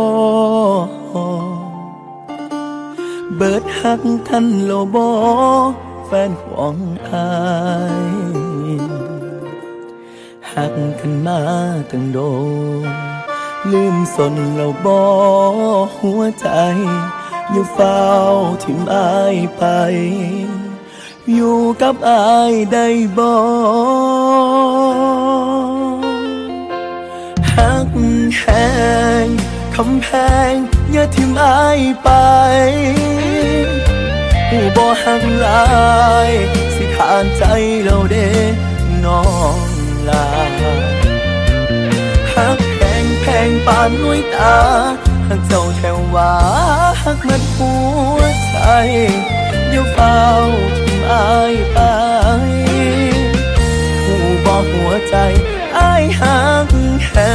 เบิดฮักทันโลบ่แฟนของอายฮักกันมาตั้งโดนลืมสนแล้วบ่หัวใจอย่าเฝ้าทิ่มอายไปอยู่กับอายได้บ่ฮักแหงคำแพงอย่าทิ่มอายไปผู้บ่ฮักหลายสิขาดใจเราเด้น้องลาฮักแพงแพงปานน้วยตาฮักเจ้าแถวว่าฮักมัดหัวใจอย่าเฝ้าทิ่มอายไปผู้บ่หัวใจอายฮักแห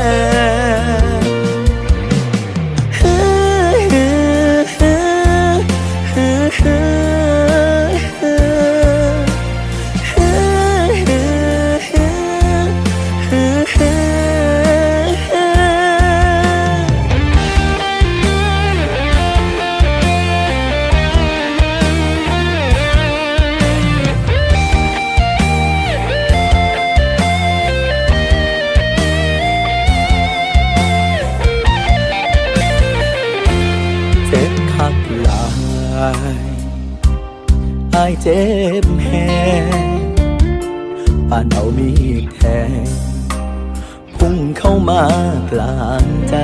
อายเจ็บแหงปานเอามีดแทงพุ่งเข้ามากลางใจ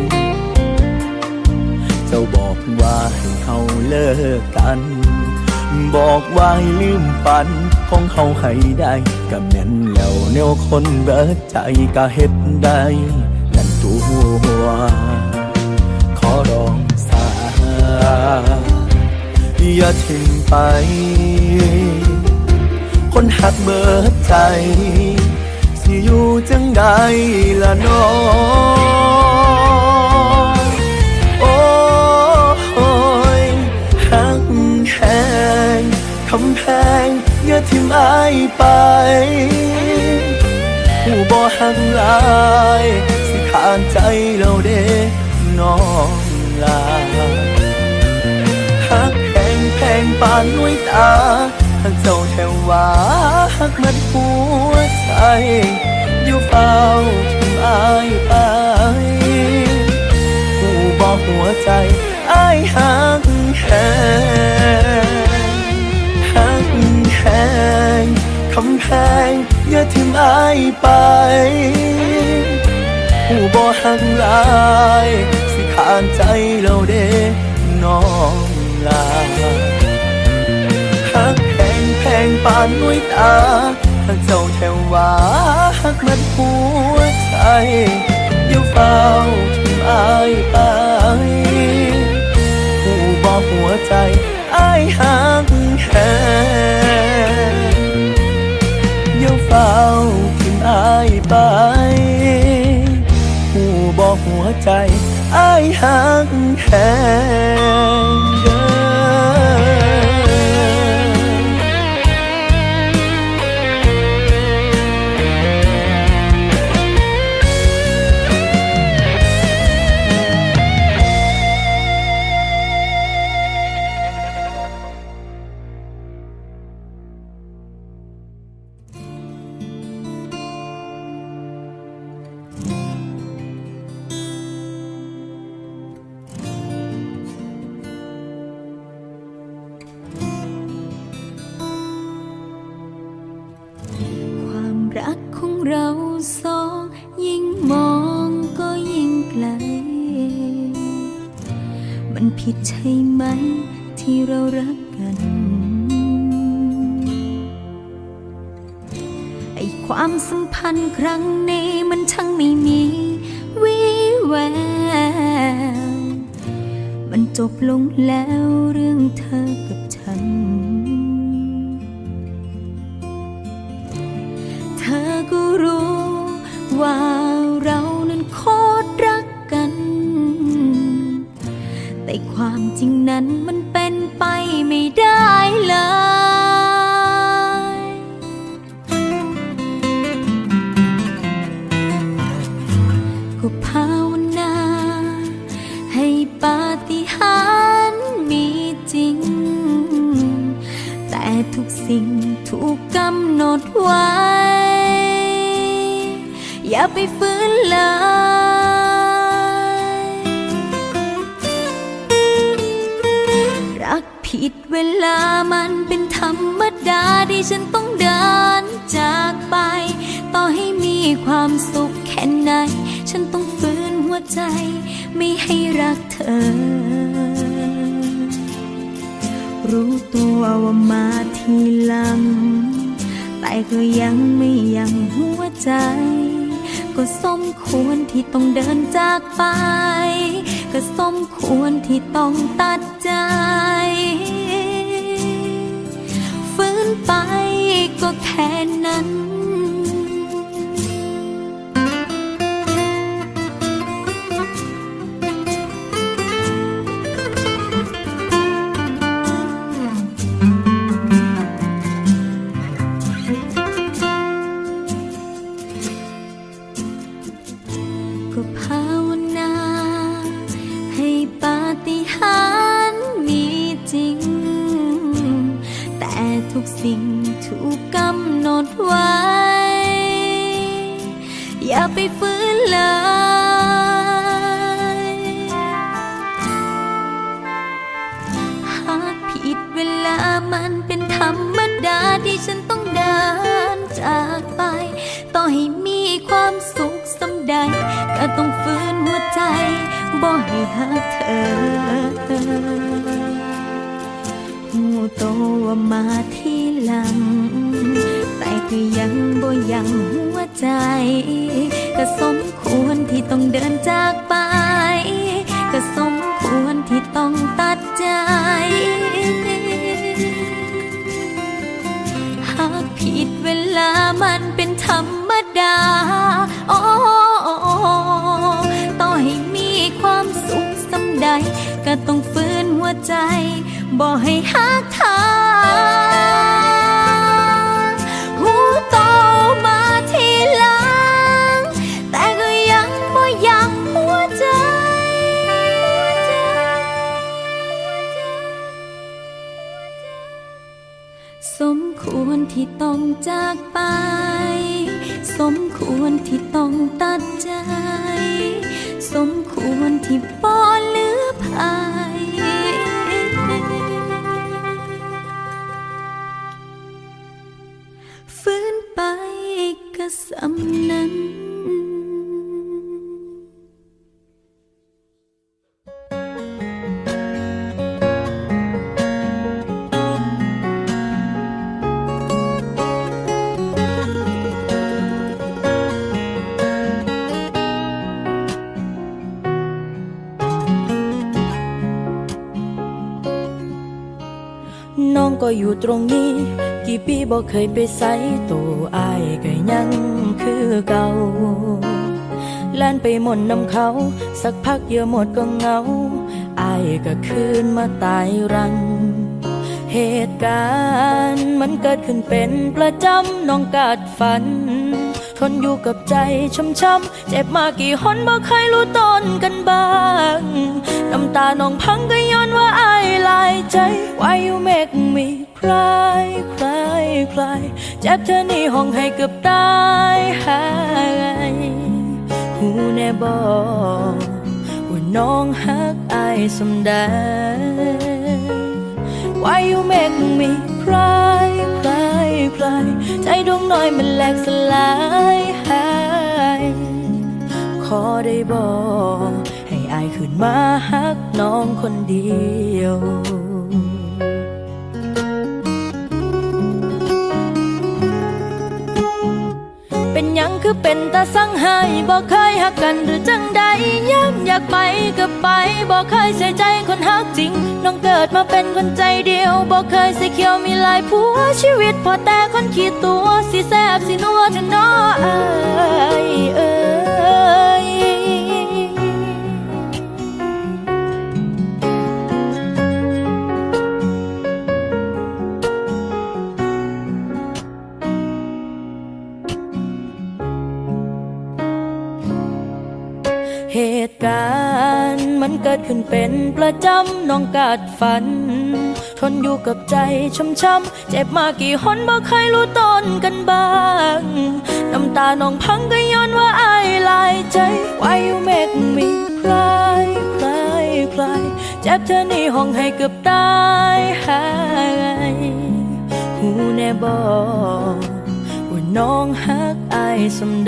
เจ้าบอกว่าให้เฮาเลิกกันบอกว่าให้ลืมฝันของเฮาให้ได้ก็แม่นแล้วแนวคนเบิดใจก็เฮ็ดได้นั่นตัวขอร้องสาอย่าทิ้งไปคนหักเบิดใจสิอยู่จังใดล่ะน้องายไปผู้บ่หักหลายสิขาดใจเราเด้น้องลาหักแพงแพงปานน้วยตาหักเจ้าแถวว่าหักมัดหัวใจอยู่เฝ้าถึงอายไปผู้บ่หัวใจอายหักแหงหักแหงคำแพงอย่าทิ้งอายไปผู้บ่หักหลายสิขาดใจเราเด้น้องลาหักแพงแพงปานน้วยตาหักเจ้าแถวว่าหักมัดหัวใจอยู่เฝ้าถึงอายไปผู้บ่หัวใจอายหักแหงอยู่เฝ้าถึงอายไปผู้บ่หัวใจอายหักแหงเด้อรักของเราสองยิ่งมองก็ยิ่งไกลมันผิดใช่ไหมที่เรารักกันไอ้ความสัมพันธ์ครั้งนี้มันช่างไม่มีวี่แววมันจบลงแล้วเรื่องเธอกับฉันเธอก็รู้ว่าเรานั้นโคตรรักกันแต่ความจริงนั้นมันเป็นไปไม่ได้เลยก็ภาวนาให้ปาฏิหาริย์มีจริงแต่ทุกสิ่งถูกกำหนดไว้อย่าไปฝืนเลยรักผิดเวลามันเป็นธรรมดาที่ฉันต้องเดินจากไปต่อให้มีความสุขแค่ไหนฉันต้องฝืนหัวใจไม่ให้รักเธอรู้ตัวว่ามาทีหลังแต่ก็ยังไม่ยังหัวใจก็สมควรที่ต้องเดินจากไปก็สมควรที่ต้องตัดใจฝืนไปก็แค่นั้นก็ภาวนาให้ปาฏิหาริย์มีจริงแต่ทุกสิ่งถูกกำหนดไว้อย่าไปฝืนเลยหากผิดเวลามันเป็นธรรมดาที่ฉันต้องเดินจากไปต่อให้มีความสุขสำใดก็ต้องฝืนหัวใจบ่ให้หักเธอหูโตว่ามาทีหลังแต่ก็ยังบ่ยังหัวใจก็สมควรที่ต้องเดินจากไปก็สมควรที่ต้องตัดใจหากผิดเวลามันเป็นธรรมดาโอ้ต่อให้มีความสุขสำใดก็ต้องฝืนหัวใจบ่ให้หักเธอสมควรที่ต้องจากไปสมควรที่ต้องตัดใจสมควรที่บ่เหลือภัยฟื้นไปก็สำนั้นน้องก็อยู่ตรงนี้กี่ปีบ่เคยไปไสตัวอ้ายก็ยังคือเก่าแล่นไปหม่นน้ำเขาสักพักเยอะหมดก็เหงาอ้ายก็คืนมาตายรังเหตุการณ์มันเกิดขึ้นเป็นประจำน้องกัดฝันทนอยู่กับใจช้ำๆเจ็บมากี่หนบ่เคยรู้ตนกันบ้างน้ำตาน้องพังก็ย้อนว่าอ้ายหลายใจ Why you make me cry cry cry เจ็บเธอในห้องให้เกือบตายหายหูแน่บ่ว่าน้องฮักอ้ายสำใด Why you make me cry cry cry ใจดวงน้อยมันแหลกสลายหายขอได้บอกให้อ้ายขึ้นมาฮักน้องคนเดียวเป็นหยังคือเป็นตาสั่งให้บอกเคยฮักกันหรือจังใดย้ำอยากไปก็ไปบอกเคยใส่ใจคนฮักจริงน้องเกิดมาเป็นคนใจเดียวบอกเคยใส่เขียวมีหลายผัวชีวิตพอแต่คนขี้ตัวสิแซบสินัวจะน้อเอ้ยเอ้ยเหตุการณ์มันเกิดขึ้นเป็นประจำน้องกัดฝันทนอยู่กับใจช้ำๆเจ็บมากี่หนบ่เคยรู้ตนกันบ้างน้ำตาน้องพังก็ย้อนว่าอ้ายหลายใจ Why you make me cry cry cry เจ็บเธอในห้องให้เกือบตายหายหูแน่บ่ว่าน้องฮักอ้ายสำใด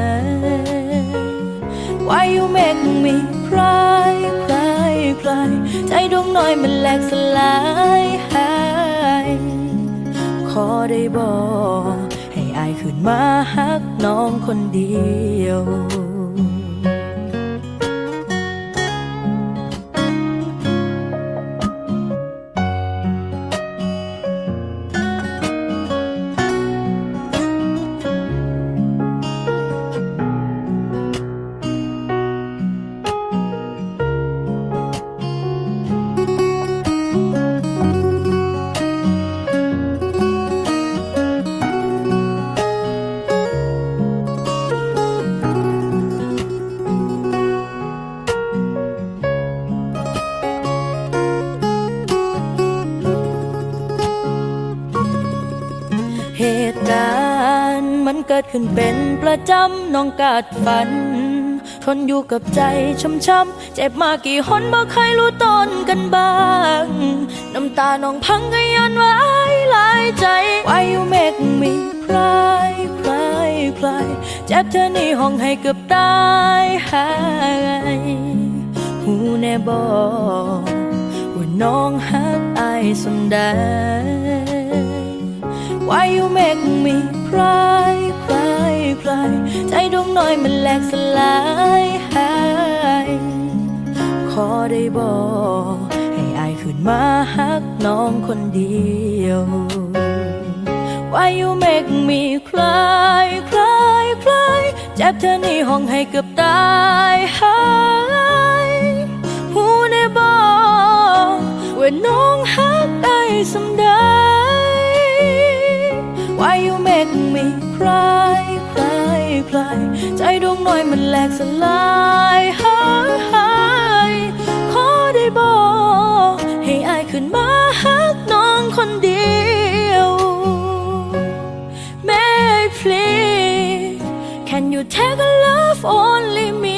Why you make me cry cry cry ใจดวงน้อยมันแหลกสลายหายขอได้บอกให้อ้ายขึ้นมาฮักน้องคนเดียวเหตุการณ์มันเกิดขึ้นเป็นประจำน้องกัดฝันทนอยู่กับใจช้ำๆเจ็บมากี่หนบ่เคยรู้ตนกันบ้างน้ำตาน้องพังก็ย้อนว่าอ้ายหลายใจ Why you make me cry cry cry เจ็บเธอในห้องให้เกือบตายหายหูแน่บ่ว่าน้องฮักอ้ายสำใดWhy you make me cry cry cry ใจดวงน้อยมันแหลกสลายหายขอได้บอกให้อ้ายขึ้นมาฮักน้องคนเดียว Why you make me cry cry cry เจ็บเธอในห้องให้เกือบตายหายหูได้บอกว่าน้องฮักอ้ายสำใดWhy you make me cry cry cry ใจดวงน้อยมันแหลกสลายหายขอได้บอกให้อ้ายขึ้นมาฮักน้องคนเดียว you take a love only me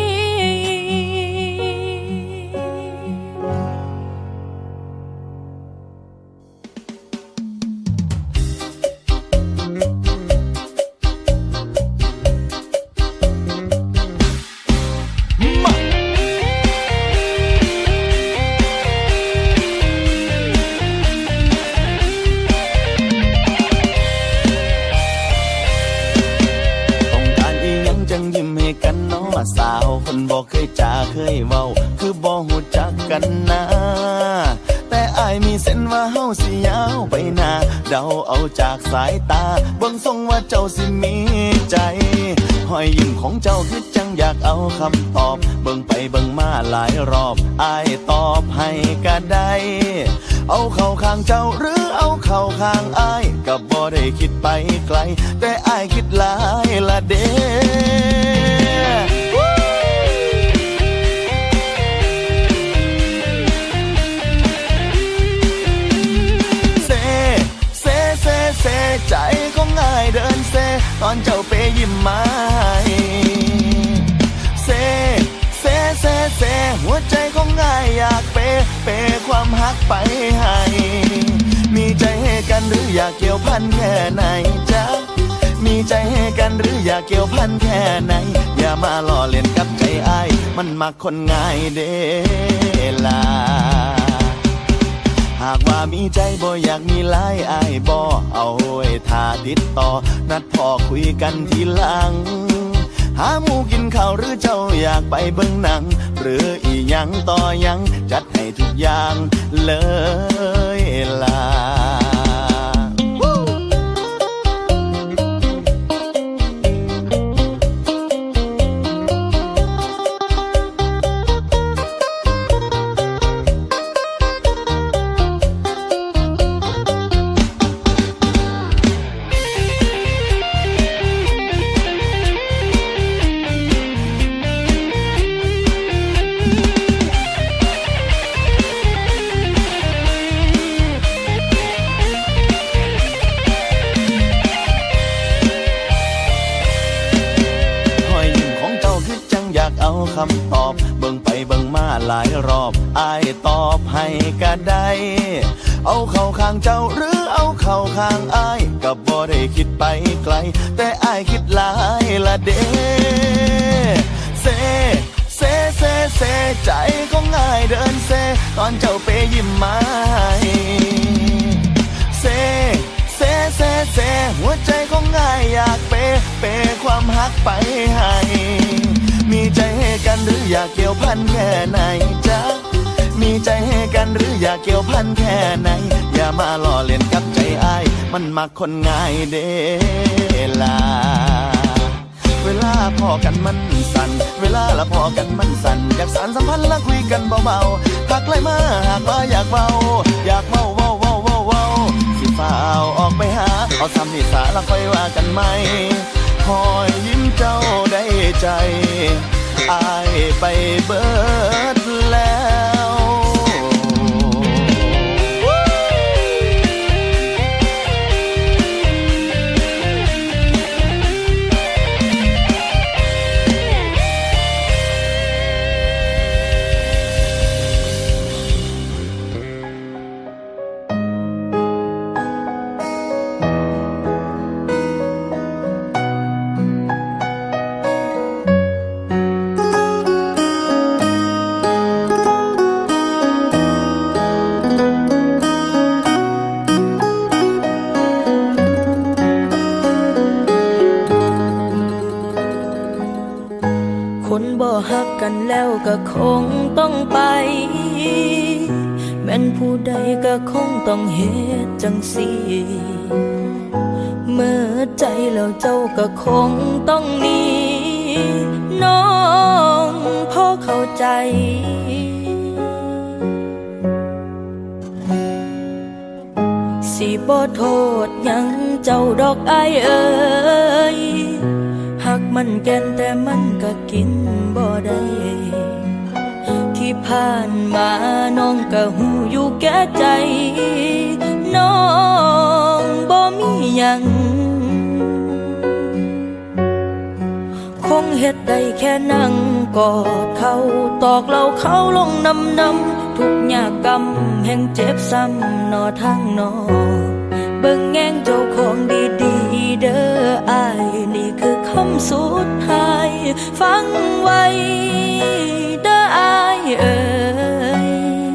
สาวคนบอกเคยจ่าเคยเว้าคือบ่หูจักกันนะแต่อายมีเส้นว่าเฮาสิยาวไปหน้าเดาเอาจากสายตาเบิ่งทรงว่าเจ้าสิมีใจหอยยิ้มของเจ้าคือจังอยากเอาคำตอบเบิ่งไปเบิ่งมาหลายรอบอายตอบให้ก็ได้เอาเข้าข้างเจ้าหรือเอาเข้าข้างอายก็บ่ได้คิดไปไกลแต่อายคิดหลายละเด้เซใจของง่ายเดินเซตอนเจ้าเปยิ้มมาเซเซเซเซหัวใจของง่ายอยากเปเปความฮักไปให้มีใจให้กันหรืออยากเกี่ยวพันแค่ไหนจ๊ะมีใจให้กันหรืออยากเกี่ยวพันแค่ไหนอย่ามาล่อเล่นกับใจอ้ายมันมักคนง่ายเด้ล่ะหากว่ามีใจบ่อยากมีหลายอ้ายบ่เอาไว้ท่าติดต่อนัดพอคุยกันทีหลังหาหมู่กินข้าวหรือเจ้าอยากไปเบิ่งหนังหรืออีหยังต่อยังจัดให้ทุกอย่างเลยล่ะคำตอบเบิ่งไปเบิ่งมาหลายรอบอายตอบให้ก็ได้เอาเข้าข้างเจ้าหรือเอาเข้าข้างอายก็บ่ได้คิดไปไกลแต่อายคิดหลายละเด้เซเซเซเซใจของง่ายเดินเซตอนเจ้าเปยิ้มมาเซเซเซเซหัวใจของง่ายอยากเปเปความฮักไปให้มีใจให้กันหรืออยากเกี่ยวพันแค่ไหนจ๊ะมีใจให้กันหรืออยากเกี่ยวพันแค่ไหนอย่ามาล่อเล่นกับใจอ้ายมันมักคนง่ายเด้ล่ะเวลาพอกันมันสั่นเวลาละพอกันมันสั่นอยากสานสัมพันธ์ละคุยกันเบาๆทักเลยมาหากว่าอยากเบาอยากเบาเบาเบาเบาเบาสิฝ่าเอาออกไปหาเอาซ้ำนิสาละค่อยว่ากันไหมคอยยิ้มเจ้าได้ใจอายไปเบิดแล้วฮักกันแล้วก็คงต้องไปแม้นผู้ใดก็คงต้องเฮ็ดจังซี่เมื่อใจแล้วเจ้าก็คงต้องหนีน้องพอเข้าใจสิบ่โทษหยังเจ้าดอกอ้ายเอ้ยหักมันแก่นแต่มันก็กินบ่ได้ที่ผ่านมาน้องก็หูอยู่แก่ใจน้องบ่มีหยังได้แค่นั่งกอดเขาตอกเราเขาลงนำนำทุกยากกรรมแห่งเจ็บซ้ำนอทางนอเบิ่งแง่งเจ้าของดีๆเด้ออายนี่คือคำสุดท้ายฟังไว้เด้ออายเอ่ย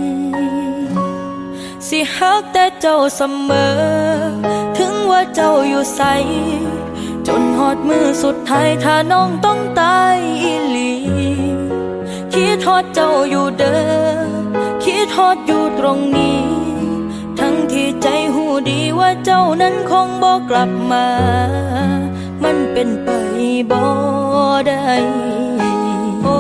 สิฮักแต่เจ้าเสมอถึงว่าเจ้าอยู่ไสจนหอดมือสุดท้ายถ้าน้องต้องตายอีหลีคิดฮอดเจ้าอยู่เด้อคิดฮอดอยู่ตรงนี้ทั้งที่ใจหูดีว่าเจ้านั้นคงบ่กลับมามันเป็นไปบ่ได้โอ้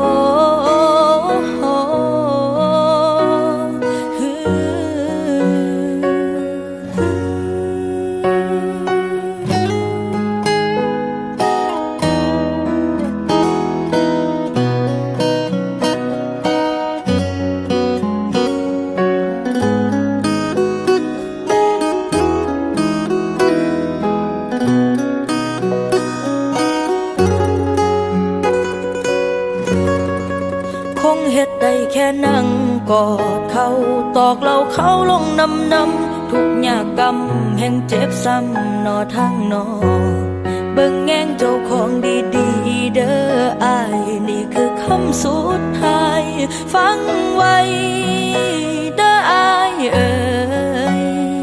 ได้แค่นั่งกอดเขาตอกเราเขาลงนำนำทุกยากกรรมแห่งเจ็บซ้ำนอทางนอเบิ่งแง่งเจ้าของดีๆเด้ออายนี่คือคำสุดท้ายฟังไว้เด้ออายเอ่ย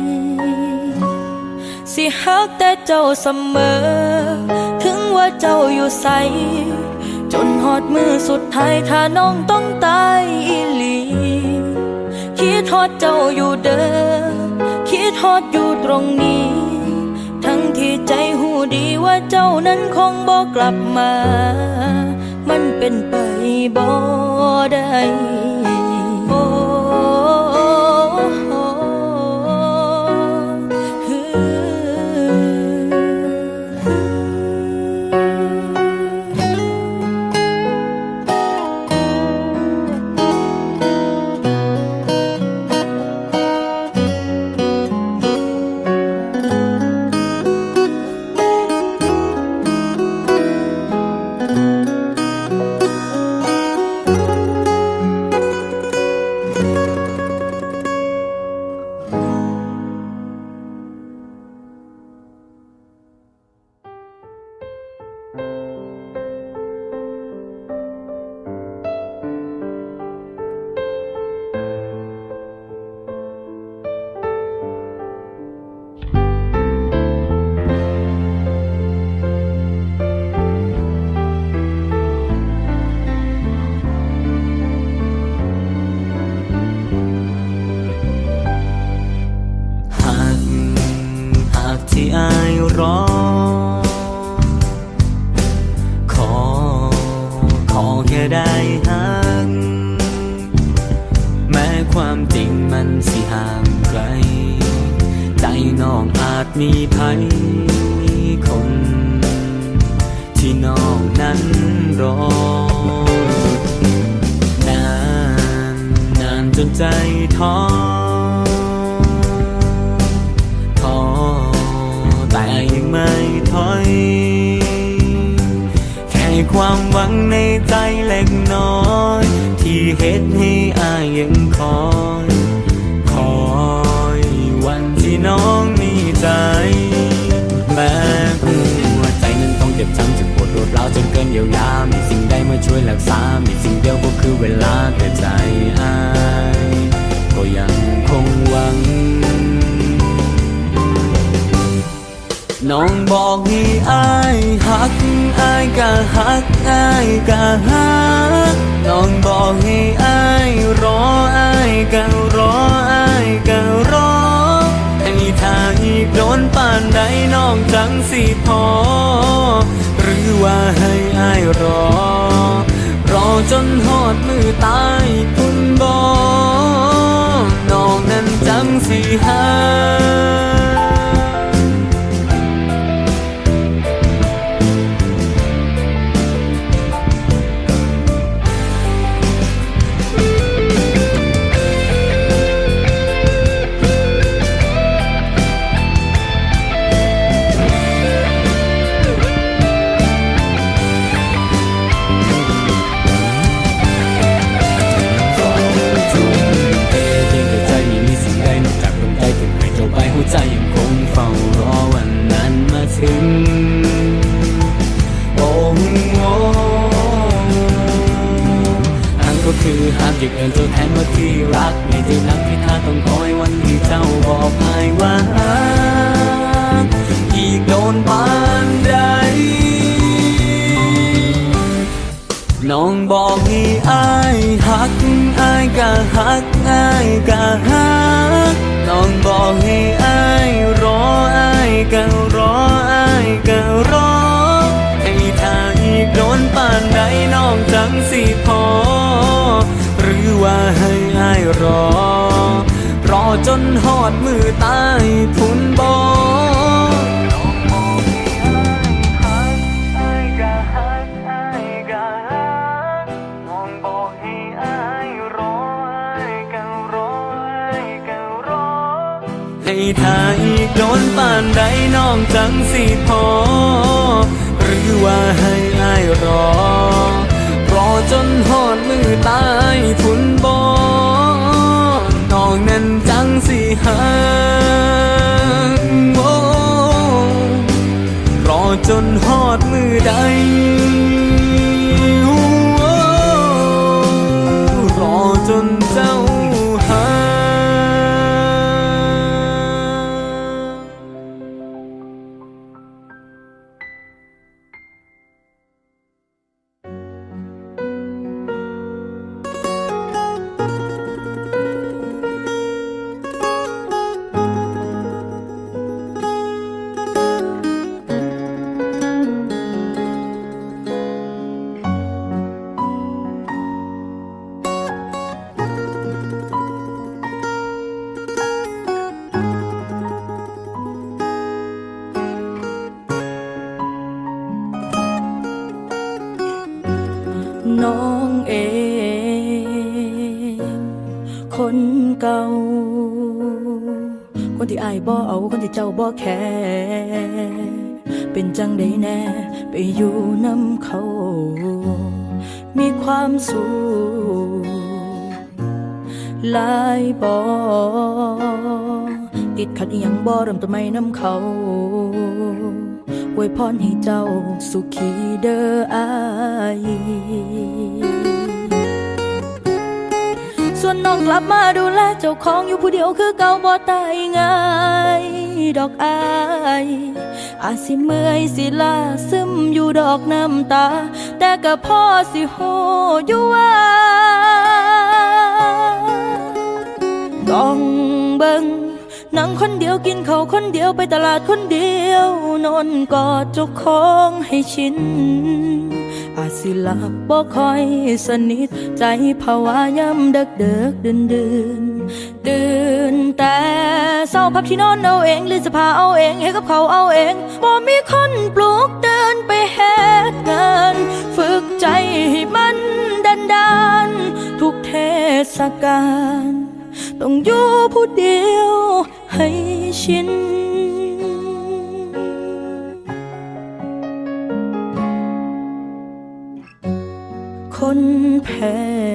สิฮักแต่เจ้าเสมอถึงว่าเจ้าอยู่ไสจนหอดมือสุดท้ายถ้าน้องต้องตายอีหลีคิดฮอดเจ้าอยู่เด้อคิดฮอดอยู่ตรงนี้ทั้งที่ใจหูดีว่าเจ้านั้นคงบ่กลับมามันเป็นไปบ่ได้โอ้มีภัยคนที่น้องนั้นรอนานนานจนใจท้อท้อแต่ยังไม่ถอยแค่ความหวังในใจเล็กน้อยที่เฮ็ดให้อายยังคอยคอยวันที่น้องใจแม้หัวใจนั้นต้องเจ็บช้ำจะปวดรวดร้าวจนเกินเยียวยามีสิ่งใดมาช่วยรักษามีสิ่งเดียวก็คือเวลาแต่ใจอายก็ยังคงหวังน้องบอกให้อายฮักอายก็ฮักอายก็ฮักน้องบอกให้อายรออายก็รออายก็รอถ้าอีกโดนป่านใดน้องจังสิพอหรือว่าให้อายรอรอจนหอดมือตายคุณบ่น้องนั้นจังสิหากให้ใจนักให้ท่าต้องคอยวันที่เจ้าบอกอายว่าอีกโดนปานใดน้องบอกให้อายหักอายก็หักอายก็หักน้องบอกให้อายรออายก็รออายก็รอให้ถ้าอีกโดนปานใดน้องจังสิพอหรือว่าให้อายรอรอจนหอดมือตายทุนบ่ให้ถ้าอีกโดนปานใดน้องจังสิพอหรือว่าให้อายรอรอจนหอดมือตายทุนบ่น้องนั้นจังสิหักโอ้รอจนหอดมือใดรอจนเจ้าหักน้องเองคนเก่าคนที่อายบ่เอาคนที่เจ้าบ่แค่เป็นจังได้แน่ไปอยู่นำเขามีความสุขหลายบ่ติดขัดอีหยังบ่เริ่มต้นใหม่นำเขาอวยพรให้เจ้าสุขีเด้ออายส่วนน้องกลับมาดูแลเจ้าของอยู่ผู้เดียวคือเก่าบ่ตายง่ายดอกอายอาจสิเมื่อยสิลาซึมอยู่ดอกน้ำตาแต่ก็พอสิโหอยู่ว่าต้องเบิ่งนั่งคนเดียวกินข้าวคนเดียวไปตลาดคนเดียวนอนกอดเจ้าของให้ชินอาจสิหลับบ่ค่อยสนิทใจภาวะย้ำเดึกเดึกเดินเดินตื่นแต่เศร้าพับที่นอนเอาเองหรือจะพาเอาเองให้กับเขาเอาเองบ่มีคนปลุกเดินไปเฮ็ดงานฝึกใจให้มันดันดันทุกเทศกาลต้องอยู่ผู้เดียวให้ชินคนแพ้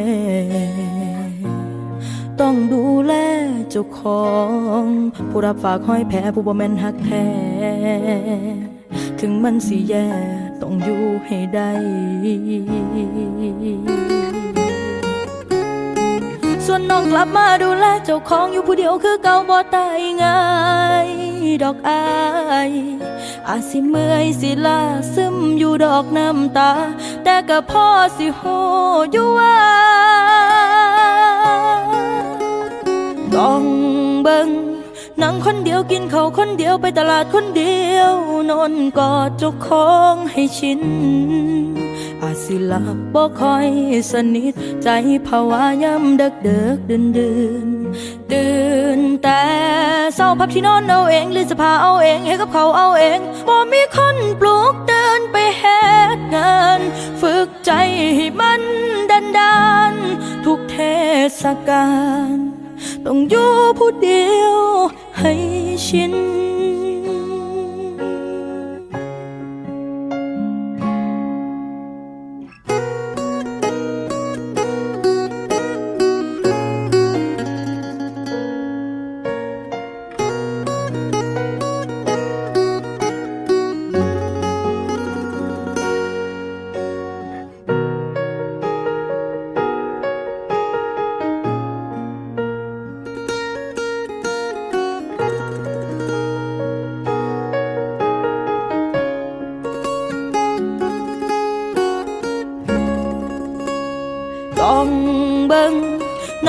ต้องดูแลเจ้าของผู้รับฝากห้อยแพ้ผู้บ่แม่นฮักแท้ถึงมันสิแย่ต้องอยู่ให้ได้ส่วนน้องกลับมาดูแลเจ้าของอยู่ผู้เดียวคือเก่าบ่ตายง่ายดอกอายอาจสิเมื่อยสิลาซึมอยู่ดอกน้ำตาแต่ก็พอสิโหอยู่ว่าต้องเบิ่งนั่งคนเดียวกินข้าวคนเดียวไปตลาดคนเดียวนอนกอดเจ้าของให้ชินอาจสิหลับบ่ค่อยสนิทใจภาวะย้ำเดึกเดึกเดินเดินตื่นแต่เศร้าพับที่นอนเอาเองหรือจะพาเอาเองให้กับเขาเอาเองบ่มีคนปลุกเดินไปเฮ็ดงานฝึกใจให้มันดันดันทุกเทศกาลต้องอยู่ผู้เดียวให้ชินเ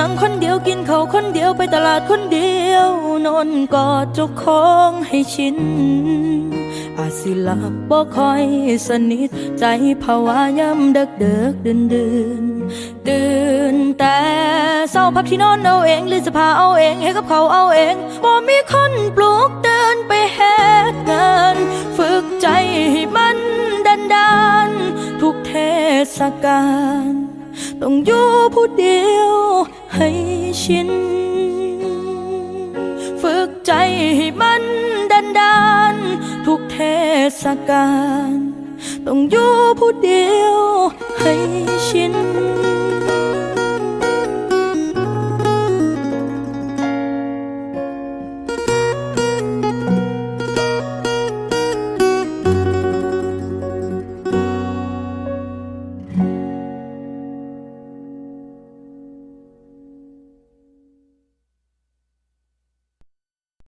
นั่งคนเดียวกินเขาคนเดียวไปตลาดคนเดียวนอนกอดเจ้าของให้ชินอาจสิหลับบ่ค่อยสนิทใจภาวะย้ำเดึกเดึกดื่นดื่นตื่นแต่เศร้าพับที่นอนเอาเองหรือจะพาเอาเองให้กับเขาเอาเองบ่มีคนปลุกเดินไปเหตุงานฝึกใจให้มันดันดานทุกเทศกาลต้องอยู่ผู้เดียวให้ชินฝึกใจให้มันดันดานทุกเทศกาลต้องอยู่ผู้เดียวให้ชิน